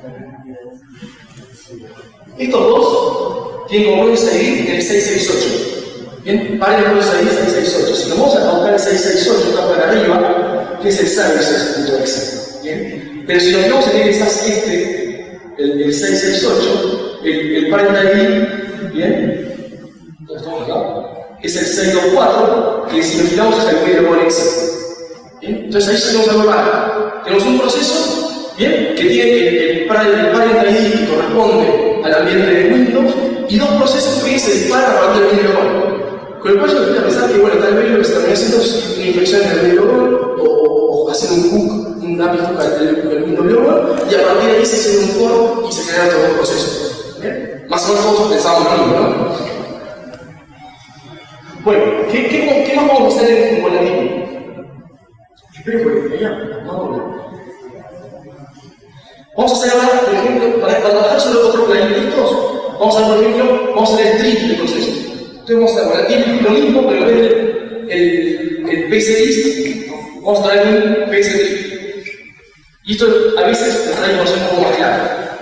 Estos dos tienen como process I D el seiscientos sesenta y ocho. Bien, padre de process I D seiscientos sesenta y ocho. Si nos vamos a buscar el seiscientos sesenta y ocho, está por arriba, que es el services.exe. ¿Bien? Pero si nos fijamos en el lsas este, el, el seiscientos sesenta y ocho, el, el parent I D, ¿bien? ¿Dónde estamos acá? Es el seiscientos veinticuatro, que si nos fijamos es el Windows. ¿Bien? Entonces ahí tenemos algo raro. Tenemos un proceso, ¿bien? Que tiene el, el, el parent I D que corresponde al ambiente de Windows y dos procesos que se disparan a partir del medio. Con el cual yo empiezo a pensar que, bueno, tal vez lo que se termina haciendo es una infección en el medio o, o, o hacer un hook, un A P I hook del Windows Global, y a partir de ahí se hace un for y se generan todos los procesos. ¿Bien? Más o menos todos pensamos lo mismo, ¿no? Bueno, ¿qué, qué, qué más vamos a hacer en volativo? Espero que allá, vamos a ver. Vamos a hacer ahora, por ejemplo, para, para trabajar sobre otro plugin de estos, vamos a ver, por ejemplo, vamos a hacer el triple proceso. Entonces vamos a hacer volativo lo mismo, pero en vez del el, el P C list, vamos a traer un P C triple. Y esto a veces nos trae información un poco más clara.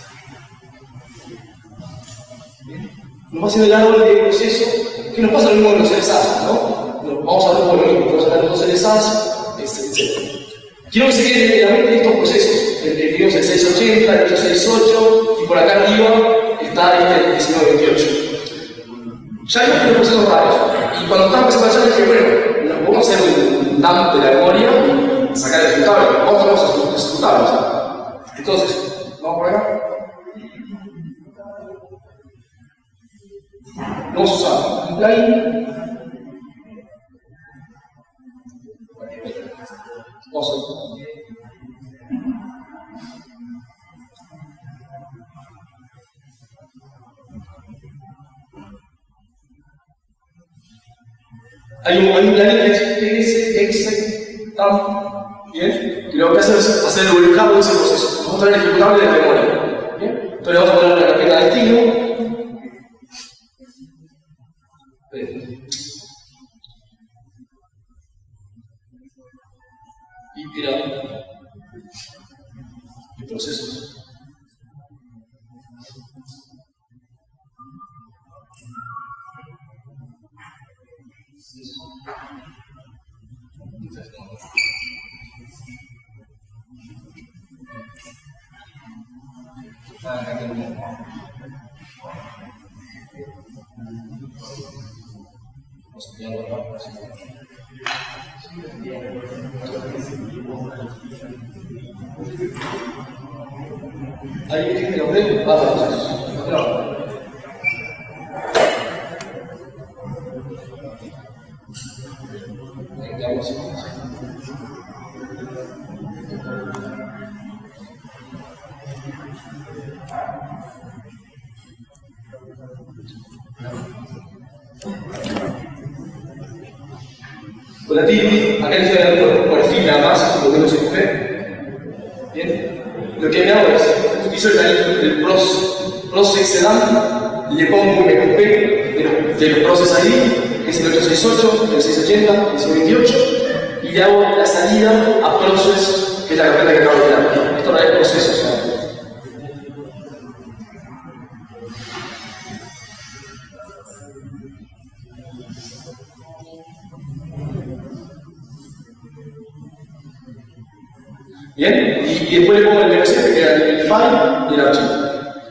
Nos va haciendo el árbol de proceso, que nos pasa lo mismo con los lsas, ¿no? Vamos a ver por lo mismo, vamos a ver los lsas, etcétera. Quiero que se queden en la mente estos procesos, el, el, el seiscientos ochenta, el ochocientos sesenta y ocho, y por acá arriba está este diecinueve veintiocho. Ya hay unos procesos raros, y cuando estaba empezando allá dije, bueno, no, vamos a hacer un dump de la memoria y sacar el ejecutable, vamos a hacer los ejecutables. Entonces, vamos por acá. Vamos a usar un plugin. Vamos a ver. Hay un, hay un plugin que es P S exec dump, ¿bien? Que lo que hace es hacer el volcado de ese proceso. Vamos a traer el ejecutable de la memoria. ¿Bien? Entonces vamos a poner una carpeta de destino. rutina y procesos. ¿Alguien tiene que lo ver? Vamos, no. Con la T I, acá les voy a dar por, por fin nada más, lo que no se ve. Bien. Lo que me hago es, utilizo el, el pros, Process Sedan, le pongo un M Q P de, de los Process ahí, que es el ocho seis ocho, el seis ochenta, el seis veintiocho, y le hago la salida a Process, que es la carpeta que acabo de dar. Esto no es proceso, o sea. Bien, y, y después le pongo el M S F, que era el file y el archivo.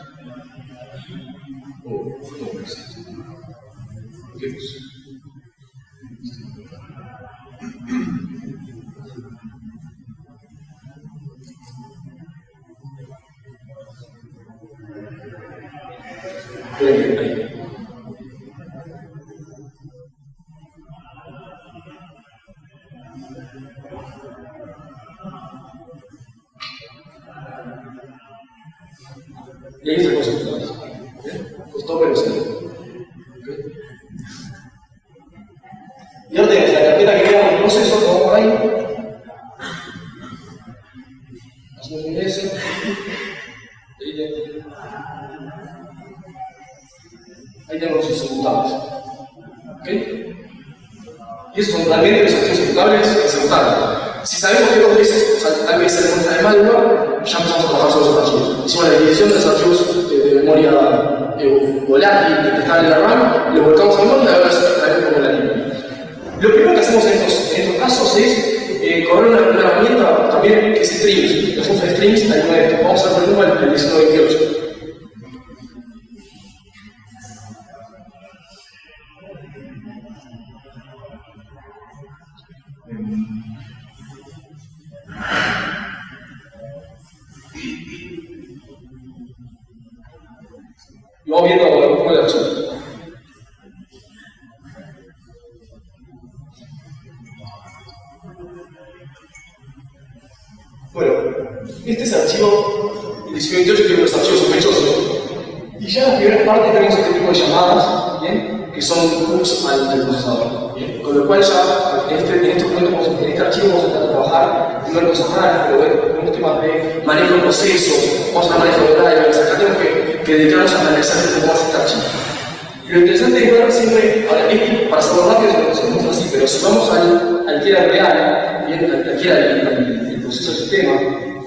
Ahí. Y ahí se concentra. Costó, pero sí. Y ahora tenemos la carpeta que queda en el proceso, lo vamos por ahí. Hacemos un S. Ahí tenemos los ejecutables. ¿Ok? Y esos son realmente los archivos ejecutables ejecutables. Si sabemos que dos veces, o sea, tal vez se encuentra de malware, ya empezamos a trabajar sobre esos archivos. Hicimos la definición de los archivos de, de memoria eh, volátil que están en la RAM, los volcamos a memoria y ahora se traen como volátil. Lo primero que hacemos en estos, en estos casos es eh, correr una, una herramienta también que es Streams. Los usos de Streams, ahí con esto. Vamos a ver por ejemplo el diecinueve veintiocho. Y vamos viendo un poco el archivo. Bueno, este es el archivo el diecinueve veintiocho, que es los archivos sospechosos. Y ya en la primera parte tenemos este tipo de llamadas, ¿bien? Que son hooks al, al procesador. ¿Bien? Con lo cual ya en, este, en estos momentos, en este archivo vamos a intentar trabajar no en cosas raras, pero bueno, en unos temas de manejo de proceso, vamos a manejo de drivers, acá tenemos que, que dedicarnos a analizar cómo hace este archivo. Y lo interesante es ver siempre, ahora, esto, para hacerlo rápido, no es así, pero si vamos al, al que era real, ¿bien? Al, al que era el, el, el proceso del sistema,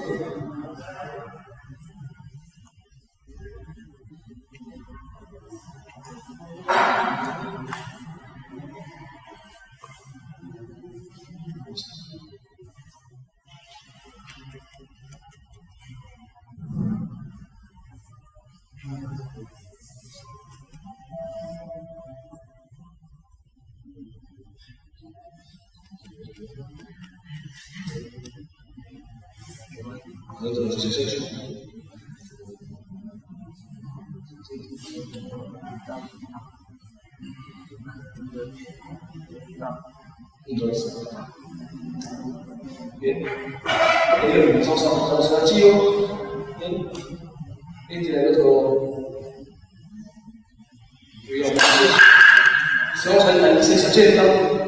entonces, bien, empezamos a mostrar el archivo, bien, este era el otro, digamos, si vamos al dieciséis ochenta,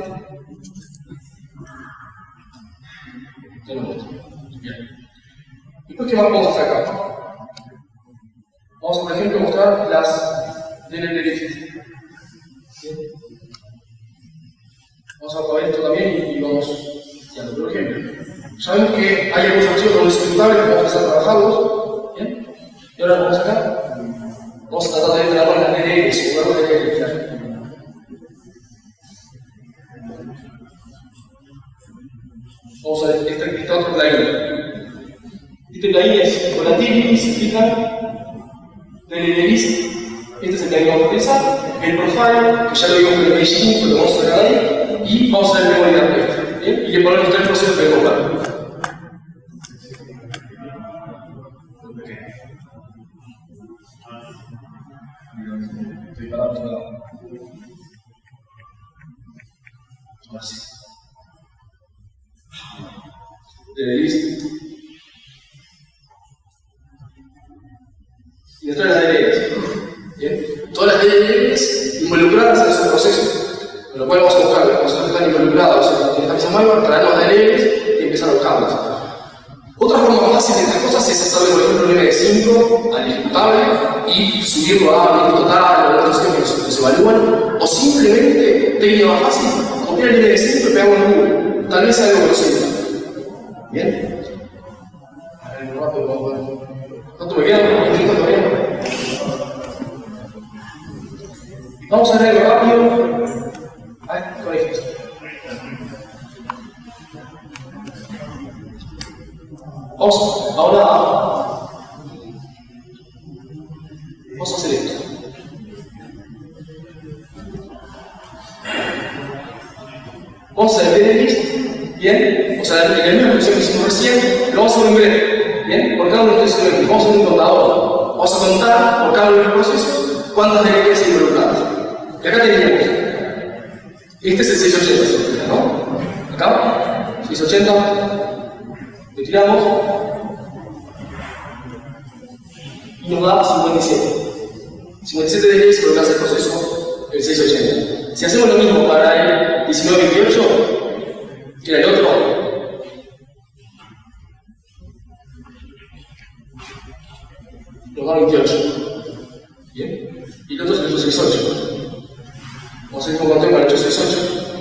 tenemos esto, bien. Después, ¿qué más vamos a hacer acá? Vamos a, por ejemplo, mostrar las D L L list. Vamos a probar esto también y, y vamos haciendo, por ejemplo. Sabemos que hay algunos archivos no ejecutables que vamos a empezar a trabajarlos. ¿Bien? Y ahora vamos acá. Vamos a tratar de entrar en las D L Ls, jugar los D L Ls. Vamos a ver este, este otro plugin. Este plugin es Volatility, significa D L List. Este es el plugin que vamos a utilizar. El profile, que ya lo vimos con el page info, lo vamos a sacar ahí. Y vamos a ver el memory update. ¿Bien? Y le ponemos los tres procesos de comprar. Estoy parado, estoy parado. Así. D L List. Y dentro de las D L Ls. Bien. Todas las D L Ls involucradas en ese proceso. Con lo cual vamos a buscar los procesos que están involucrados en esta pieza malware, traer los D L Ls y empezar a buscarlos. Otra forma fácil de estas cosas es hacerle, por ejemplo, un M D cinco al ejecutable y subirlo a un total o otros sistemas que se evalúan, o simplemente, técnica más fácil, copiar el M D cinco y pegarlo en Google. Tal vez sea algo que lo sirva. ¿Bien? A ver, rápido, vamos a ver. ¿Cuánto me queda? ¿Un minuto todavía? Vamos a ver algo rápido. A ver, corrige esto. Vamos, ahora vamos a hacer esto. Vamos a hacer el D L List, bien, o sea, el mismo que hicimos recién, lo vamos a hacer en breve, bien, por cada uno de estos elementos. Vamos a hacer un contador. Vamos a contar por cada uno de los procesos cuántas D L Ls hay involucradas. Y acá tenemos, este es el seiscientos ochenta, ¿no? Acá, seiscientos ochenta. Lo tiramos y nos da cincuenta y siete. cincuenta y siete D L Ls por lo que hace el proceso el seiscientos ochenta. Si hacemos lo mismo para el diecinueve veintiocho, que era el otro, nos da veintiocho. Bien. Y el otro es el ochocientos sesenta y ocho. Vamos a ir con conteo para el ochocientos sesenta y ocho.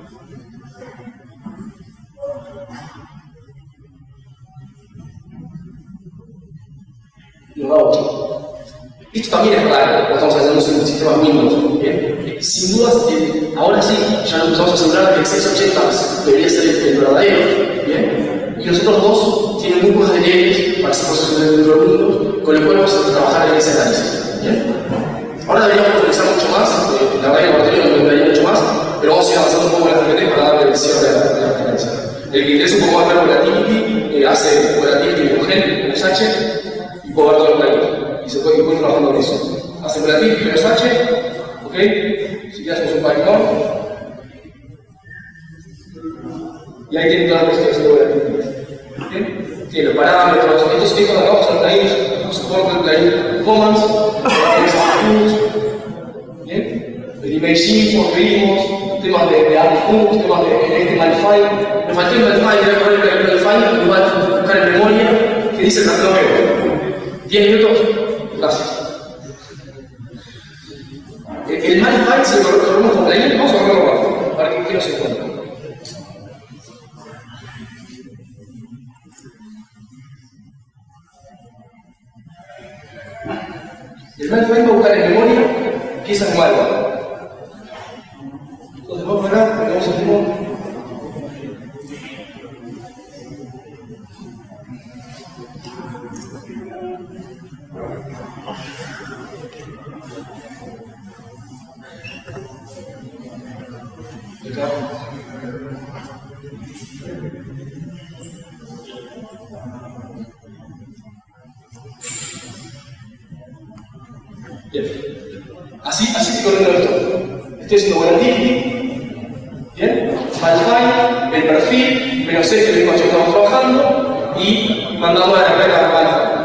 Nos da ocho. Esto también es raro, lo estamos haciendo en sistemas Windows. Bien. Sin dudas, eh, ahora sí, ya nos empezamos a asegurar que el seiscientos ochenta debería ser el, el verdadero. Bien. Y nosotros dos tienen muy pocas D L Ls para hacer procesos dentro de Windows, con lo cual vamos a trabajar en ese análisis. Bien. Ahora deberíamos profundizar mucho más, eh, la verdad que el laboratorio no me mucho más, pero vamos a ir avanzando un poco en la G P T para darle el cierre de la, de la referencia. El que interesa un poco más ver volatility, eh, hace volatility con gen en S H y puedo ver todo el planeta. Y se puede ir trabajando en eso. Hace volatility con S H, ok, si ya hacemos un Python, y ahí tienen todas las cosas de volatility. ¿Bien? Tiene los parámetros, estos tipos de acá son plugins, soporte, plugin performance, bien, el image info que vimos, temas de, de artifacts, temas de este malfile. Me faltó el malfile, voy a poner el malfile, igual a buscar en memoria, que dice el veo. diez minutos, gracias. El malfile se lo corremos con plugin, vamos a correrlo rápido, para que no se encuentre. El malfile va a buscar en memoria piezas como algo. Entonces vamos acá, ponemos el timón. Acá. Bien. Así, así estoy corriendo esto. Estoy haciendo volatility. Bien. Malfile, el perfil, menos F, el mismo que estamos trabajando, y mandando a la carpeta de malfile.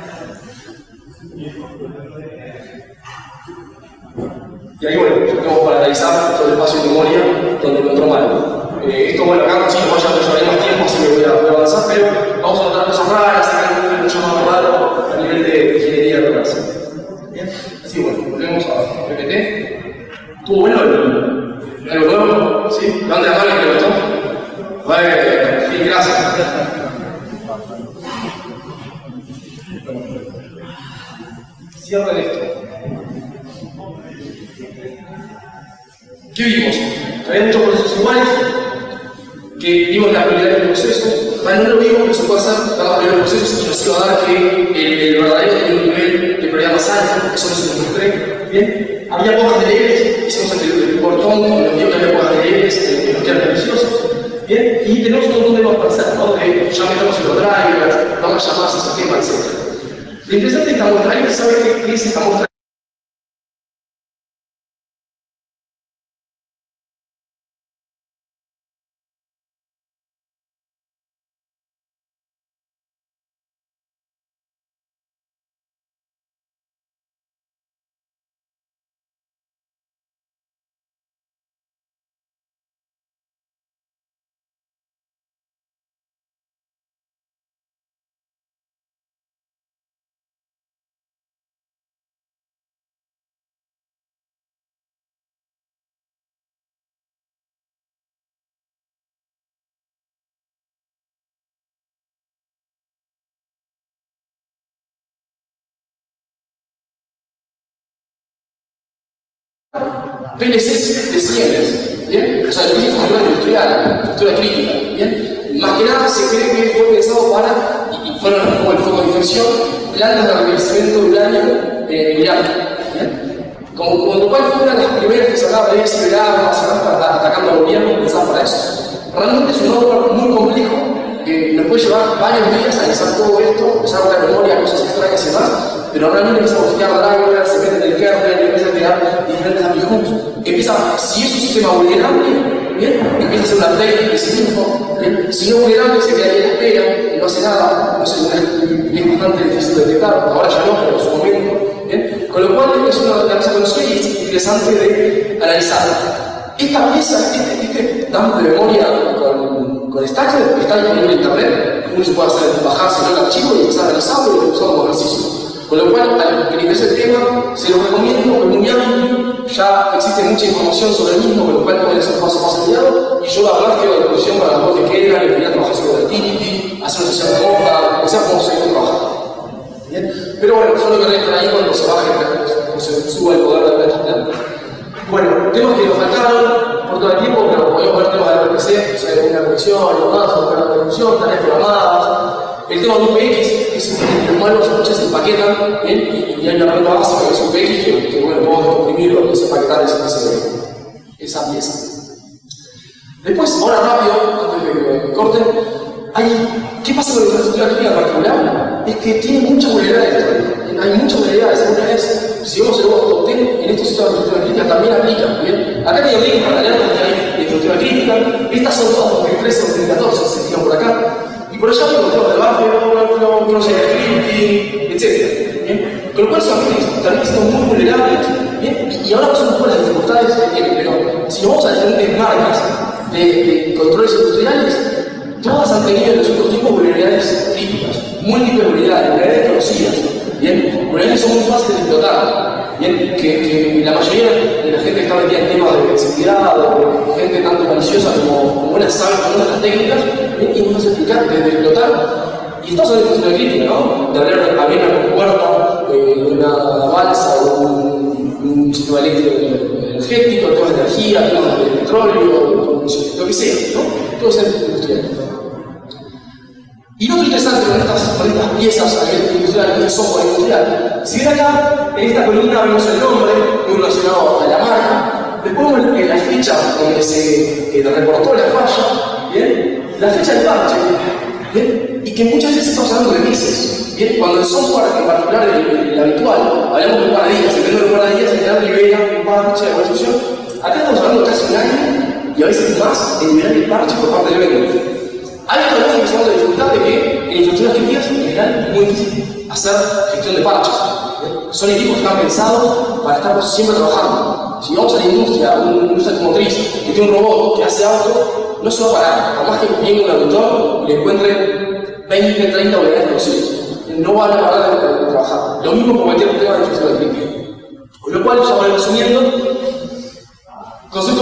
Y ahí, bueno, ya tenemos para analizar todo el espacio de memoria donde encontró mal. Eh, esto, bueno, acá sí, vaya a llevar más tiempo, así que voy a, voy a avanzar, pero vamos a notar cosas raras, acá hay mucho más raro a nivel de ingeniería de programación. Bien, así bueno, volvemos a G P T. ¿Estuvo bueno el, algo nuevo? ¿Sí? ¿Dónde la mano que le gustó? Bueno, Gracias. Cierren esto. ¿Qué vimos? Había muchos procesos iguales, que vimos la prioridad del proceso. Bueno, no lo vimos, pero se puede hacer dar la prioridad del proceso y nos iba a dar que el, el verdadero tiene un nivel de prioridad más alto, que son los cincuenta y tres. Bien, había pocas de libres, hicimos el portón, nos dio que había pocas de libres, que nos quedan deliciosos. Bien, y tenemos un montón de cosas para hacer, ¿no? De ya metemos en los drivers, vamos a llamar a ese tema, etcétera. Lo interesante de esta muestra es que sabe qué es esta muestra. P L Cs de Siemens, ¿bien? O sea, lo que es infraestructura industrial, infraestructura crítica, ¿bien? Más que nada se cree que fue pensado para, y fueron como el foco de infección, plantas de enriquecimiento de uranio en Irak, ¿bien? Como, como lo cual fue una de las primeras que sacaba de ciberarmas, para atacando al gobierno, pensaban para eso. Realmente es un software muy complejo, que nos puede llevar varios días a analizar todo esto, empezar a buscar memoria, cosas extrañas y demás, pero realmente empieza a modificar drivers, se mete en el kernel, empieza a crear diferentes amplitud, empieza, si es un sistema vulnerable, ¿bien? Empieza a hacer un update de sí mismo, ¿bien? Si no es vulnerable, se queda ahí en la espera, y no hace nada, no sé, es bastante difícil de detectar, ahora ya no, pero en su momento, ¿bien? Con lo cual es una de las cosas conocida y es interesante de analizar. Esta pieza, este, este dump de memoria con, con Stacknet está disponible en internet, uno se puede hacer bajarse el archivo y empezar a analizarlo y usarlo como ejercicio. Con lo cual, a los que les interese el tema, se los recomiendo, es muy amplio, ya existe mucha información sobre el mismo, con lo cual pueden hacer paso más aliado, y yo además quedo a disposición para los que quieran, que quieran trabajar sobre Activity, hacer una sesión de hoja, que sea como se puede trabajar. ¿Bien? Pero bueno, yo lo veré por ahí cuando se baje, cuando se suba el poder de la Stacknet. Bueno, temas que nos faltaron por todo el tiempo, pero podemos ver temas de R P C, o sea, una conexión, lo más, una conexión, tareas programadas. El tema de U P X es que los malos muchas se empaquetan, ¿eh? y, y hay una regla básica que es U P X, que, que bueno, podemos descomprimirlo y desempaquetar ese, ese, esa pieza. Después, ahora rápido, antes de que me corten, hay, ¿qué pasa con la infraestructura crítica en particular? Es que tiene muchas vulnerabilidades todavía. Hay muchas vulnerabilidades. Una vez, si vemos el top diez, en estos sistemas de infraestructura crítica también aplican. ¿Bien? Acá tengo links para leer donde hay de infraestructura crítica. Estas son todas dos mil trece, dos mil catorce, se fijan por acá. Y por allá hay temas de base, cross scripting, etcétera. ¿Bien? Con lo cual son también son muy vulnerables. ¿Bien? Y ahora son un poco las dificultades que tienen, pero si nos vamos a diferentes marcas de, de controles industriales, todas han tenido en los últimos tiempos vulnerabilidades críticas, múltiples vulnerabilidades, vulnerabilidades conocidas. ¿Bien? Vulnerabilidades son muy fáciles de explotar. ¿Bien? Que, que la mayoría de la gente que está metida en temas de seguridad, o gente tanto maliciosa como, como buenas sabe con otras técnicas, ¿bien? Y es muy fácil de explicar, de, de explotar. Y estamos hablando de función crítica, ¿no? De abrir, abrir una compuerta, eh, una balsa, o un, un sistema eléctrico energético, temas de energía, temas de petróleo, lo que sea, ¿no? Todo es industrial. Y lo interesante con estas, con estas piezas a nivel industrial, este software industrial, si ven acá, en esta columna vemos el nombre, muy relacionado a la marca, después vemos la fecha donde se eh, reportó la falla, ¿bien? La fecha del parche, ¿bien? Y que muchas veces estamos hablando de meses, ¿bien? Cuando el software, en particular el, el habitual, hablamos de un par de días, dependiendo de un par de días, en general libera un parche de evolución. Acá estamos hablando de casi un año, y a veces más, en liberar el parche por parte del vendedor. Hay esto también empezamos la dificultad de que en infraestructuras críticas en general es muy difícil hacer gestión de parches. Son equipos que están pensados para estar siempre trabajando. Si vamos a la industria, una industria automotriz que tiene un robot que hace auto, no se va a parar. Por más que venga un auditor y le encuentre veinte, treinta vulnerabilidades conocidas, no van a parar de, de, de trabajar. Lo mismo con cualquier tema de infraestructura crítica. Con lo cual, ya voy resumiendo. Concepto uno, no se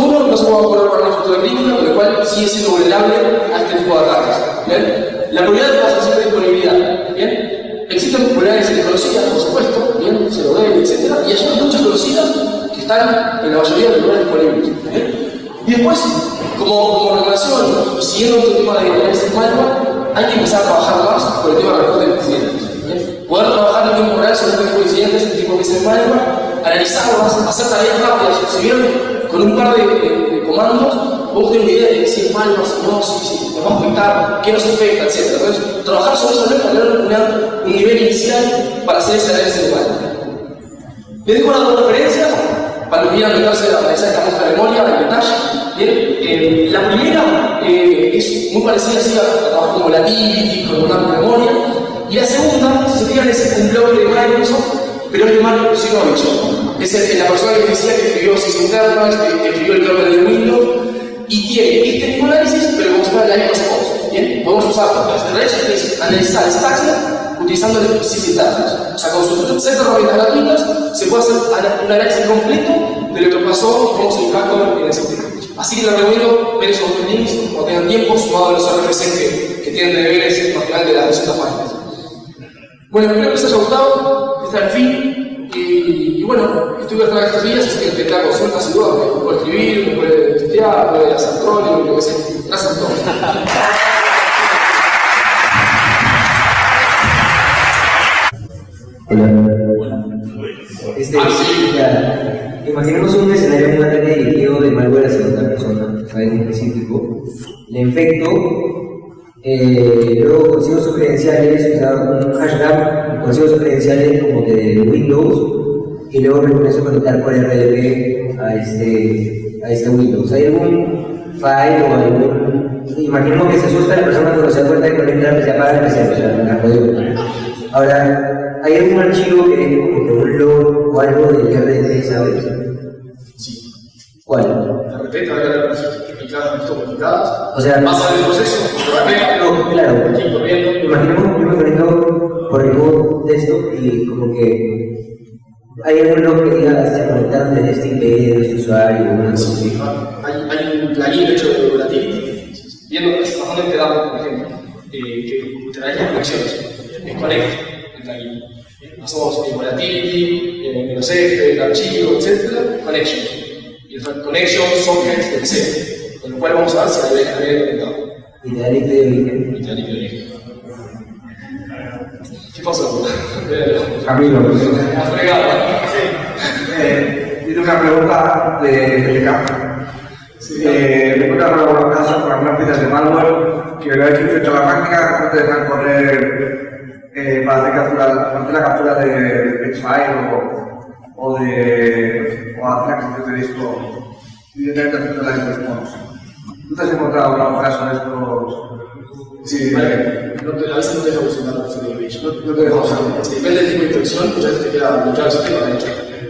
se puede poner para una estructura crítica, con lo cual sigue siendo vulnerable a este tipo de ataques. ¿Bien? La prioridad pasa a ser disponibilidad. ¿Bien? Existen vulnerabilidades desconocidas, por supuesto, ¿bien? cero D, etcétera, y hay muchas conocidas que están en la mayoría de los lugares disponibles. ¿Bien? Y después, como, como recomendación, siguiendo este tema de análisis malware, hay que empezar a trabajar más por el tema de reporte de incidentes. ¿Bien? Poder trabajar en tiempo real sobre este tipo de incidentes, el tipo que es el malware, analizarlos, hacer tareas rápidas. Si vieron, con un par de, de, de comandos, vos tenés una idea de si es malware, si no, si, si nos va a afectar, qué nos afecta, etcétera. Entonces, trabajar sobre eso para tener una, un nivel inicial para hacer ese análisis de malware. Les dejo una referencia para los que quieran meterse a analizar esta muestra de memoria en detalle. Bien, eh, la primera eh, es muy parecida así a trabajar con volatility, con una memoria, y la segunda, si se fijan, es un blog de Microsoft, pero es de Mark Sinovich. Es el, la persona que decía que escribió Sysinternas, que, que escribió el kernel de Windows, y tiene este mismo análisis, pero como si fuera la misma response. Bien, podemos usarlo. En realidad es analizar Stuxnet utilizando el Sysinternas. O sea, con sus set de herramientas gratuitas se puede hacer un análisis completo de lo que pasó y cómo se impactó en el sistema. Así que les recomiendo ver esos links cuando tengan tiempo, sumado a los R F C que, que tienen deberes al final de las doscientas páginas. Bueno, espero que les haya gustado. Este es el fin. Y, y bueno, estuve hasta estos días, así que el que tenga consultas y dudas me puede escribir, me puede tuitear, puede hacer trolling, lo que sea. Gracias a todos. Hola. Este, ah, sí. ya, imaginemos un escenario en un ataque dirigido de malware hacia otra persona, a en específico. Le infecto, eh, luego consigo sus credenciales, o sea, un hashtag, consigo sus credenciales como que de Windows, y luego me comienzo a conectar por R D P a este, a este Windows. ¿Hay algún file o algún... Imaginemos que se asusta la persona cuando se da cuenta de conectar, se apaga el P C, o sea, la puede. Ahora, ¿hay algún archivo que es como que un log o algo del R D P, sabes? Sí. ¿Cuál? R D P, tareas replicadas, modificadas. O sea, pasa el proceso, no, claro. Imaginemos, yo me conecto por el boot de esto y como que hay algún log que diga se conectaron desde este I P de este usuario o una cosa así. Hay, hay un plugin hecho de volatility, viendo hasta dónde te da, por ejemplo, eh, que te da las conexiones. Es connect, el plugin. Hacemos eh, volatility, eh, menos F, el archivo, etcétera, connection. Y el connection, sockets, lo que sea. Con lo cual vamos a ver si la I P viene conectado. Y te da el I P de origen. Y te da el I P de origen. ¿Qué pasó? Camilo, Ha fregado. eh, tiene una pregunta de, de campo. Sí, eh, me cuenta por algunos casos, por algunas piezas de malware, que una vez que infecta la máquina, no te dejan correr eh, para hacer, captura, para hacer la captura de X-File o, o de o hacer la captura de disco directamente haciendo la response. ¿Tú te has encontrado algún caso de estos? Sí, vale. No te, a veces no te deja funcionar la opción de bridge. No, no te deja usar. Depende del tipo de infección, muchas veces te queda bloqueado el sistema, de hecho.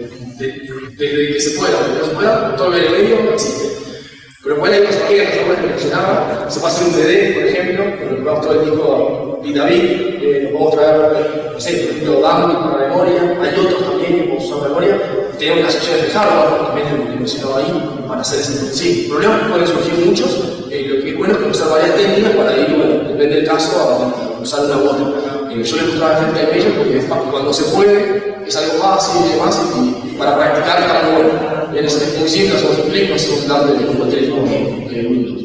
Desde que se pueda, que no se pueda, todo el medio no existe. Pero bueno, hay cosas que nosotros que mencionaba, se puede hacer un D D, por ejemplo, que recuperamos todo el disco bit a bit, eh, nos podemos traer, no sé, por ejemplo, bandwidth para memoria, hay otros también que podemos usar memoria, tenemos las secciones de hardware, también he mencionado ahí, para hacer ese. Sí, problemas pueden surgir muchos, eh, lo que es bueno es conocer varias técnicas para ir, bueno, depende del caso, a usar una u otra. Eh, yo le mostraba frente a ellos porque cuando se puede, es algo fácil y demás, y, y para practicar está muy bueno. Es muy simple, hacemos un clic, hacemos un download de cualquier equipo de Windows.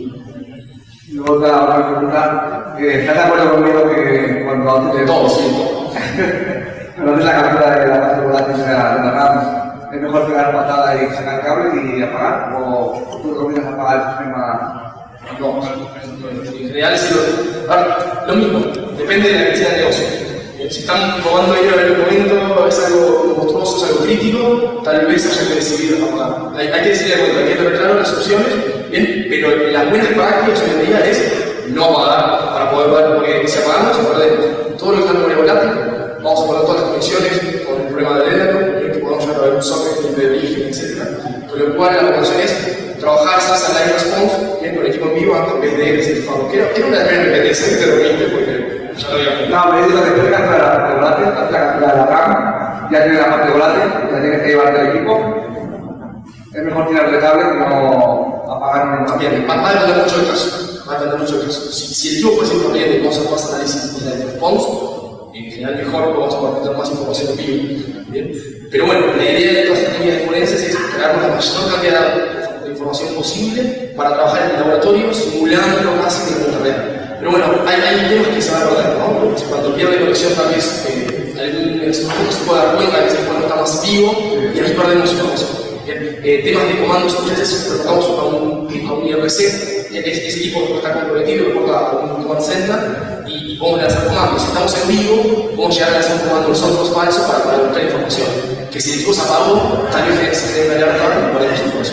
Y luego otra, otra pregunta, eh, ¿estás de acuerdo conmigo que cuando haces Todo, sí, todo. cuando haces la captura de la parte volátil de la, de la RAM, es mejor pegar patada y sacar el cable y apagar? ¿O tú recomiendas apagar el sistema? No, en general es lo, ahora, lo mismo, depende de la necesidad de negocio. Si están robando dinero en el momento, es algo monstruoso, es algo crítico, tal vez haya que decidir apagar. Hay, hay que decirle de vuelta, hay que tener claro las opciones, bien, pero las buenas prácticas hoy en día es no apagar para poder ver, porque si apagamos, se perdemos. Todo lo que está en memoria volátil, vamos a poner todas las conexiones con el problema de dedo, que podamos llegar a ver un socket de origen, etcétera. Con lo cual, la recomendación es trabajar S A S Live Response, bien, con el equipo en vivo, en vez de decir que era una R P T C que te reuniste, porque ya lo había. No, me dice que tú captura la parte volátil, haces la captura de la RAM, ya tienes la parte volátil, ya tienes que llevarte el equipo. Es mejor tirar de cable que no a pagar también. Va a depender mucho del caso. Va a depender mucho del caso. Si, si el equipo puede ser también de vamos a hacer más análisis y la response, en general mejor, porque vamos a poder tener más información en vivo. ¿Bien? Pero bueno, la idea de todas las técnicas forenses es crear la mayor cantidad de información posible para trabajar en el laboratorio simulando casi de la mundo real. Pero bueno, hay, hay temas que se van a perder, ¿no? Cuando pierde conexión tal vez eh, algún experto se puede dar cuenta que ese equipo no está más vivo y ahí perdemos información. Eh, temas de comandos muchas veces reportamos a un, a un I R C, ese, ese equipo está comprometido, reporta a un command center y, y podemos lanzar comandos. Si estamos en vivo, podemos llegar a lanzar un comando nosotros falso para, para buscar información. Que si el equipo se apagó, tal vez se debe dañar tarde y perdemos información.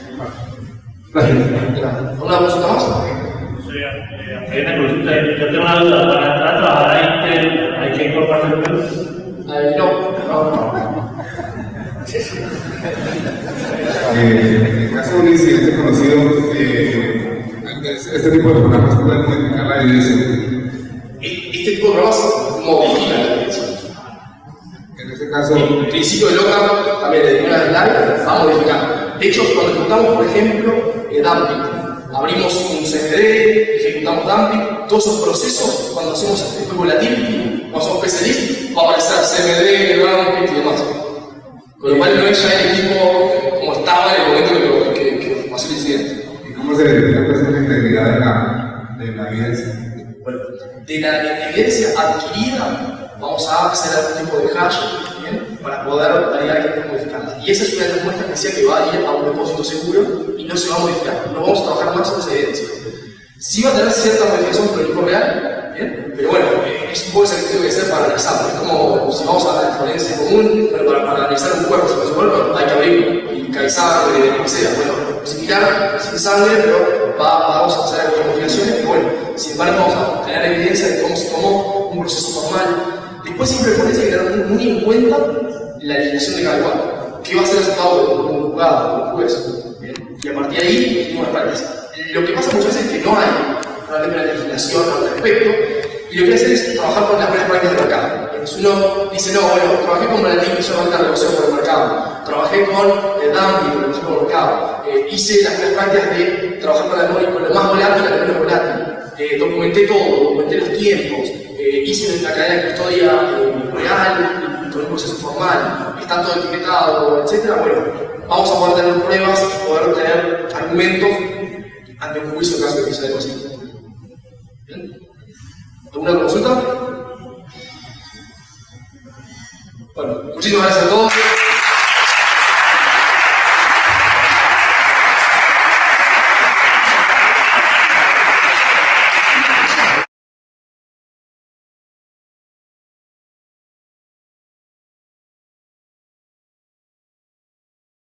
¿Alguna consulta más? Sí, eh, hay una consulta, yo tengo una duda, ¿para trabajar a Intel hay que incorporar servidores? Eh, no, no, no. Eh, en el caso de un incidente conocido, eh, este tipo de programas pueden modificar la evidencia. Este tipo de programas modifican la evidencia. En este caso, el principio de Locker también de una slide va a modificar. De hecho, cuando ejecutamos, por ejemplo, eh, dumping, abrimos un C M D, ejecutamos dumping, todos esos procesos, cuando hacemos después volatility, cuando hacemos P C list, va a aparecer C M D, dumping y demás. Con lo cual no es ya el equipo como estaba en el momento que, que, que pasó el incidente. ¿y cómo se verifica pues, la integridad de la, de la evidencia? Bueno, de la evidencia adquirida, vamos a hacer algún tipo de hash, ¿bien? Para poder validar que hay que modificarla. Y esa es una de las muestras que decía que va a ir a un depósito seguro y no se va a modificar. No vamos a trabajar más en esa evidencia. Sí va a tener cierta modificación por el equipo real, ¿bien? Pero bueno, es un poco ese que que ser para analizarlo. Es como si vamos a la forense común, pero para, para analizar un cuerpo, si fuese un cuerpo, hay que abrirlo y caizar, lo que sea. Bueno, similar, sin sangre, pero va, vamos a hacer algunas modificaciones. Y bueno, sin embargo, vamos a tener evidencia de cómo se tomó un proceso formal. Después, siempre el forense hay que tener muy en cuenta la legislación de cada cual. ¿Qué va a ser aceptado por un juzgado, por un juez? ¿Bien? Y a partir de ahí, definimos las prácticas. Lo que pasa muchas veces es que no hay realmente una legislación al respecto, y lo que hacer es trabajar con las buenas prácticas del mercado. Entonces uno dice, no, bueno, trabajé con Volatil y solamente la negociación por el mercado, trabajé con el dumping, la negociación por el mercado, eh, hice las buenas prácticas de trabajar con, la, con lo más volátil y lo menos volátil, eh, documenté todo, documenté los tiempos, eh, hice una cadena de custodia eh, real y con un proceso formal, está todo etiquetado, etcétera. Bueno, vamos a poder tener pruebas y poder tener argumentos ante un juicio en caso de que sea algo así. ¿Bien? ¿Alguna consulta? Bueno, muchísimas gracias a todos.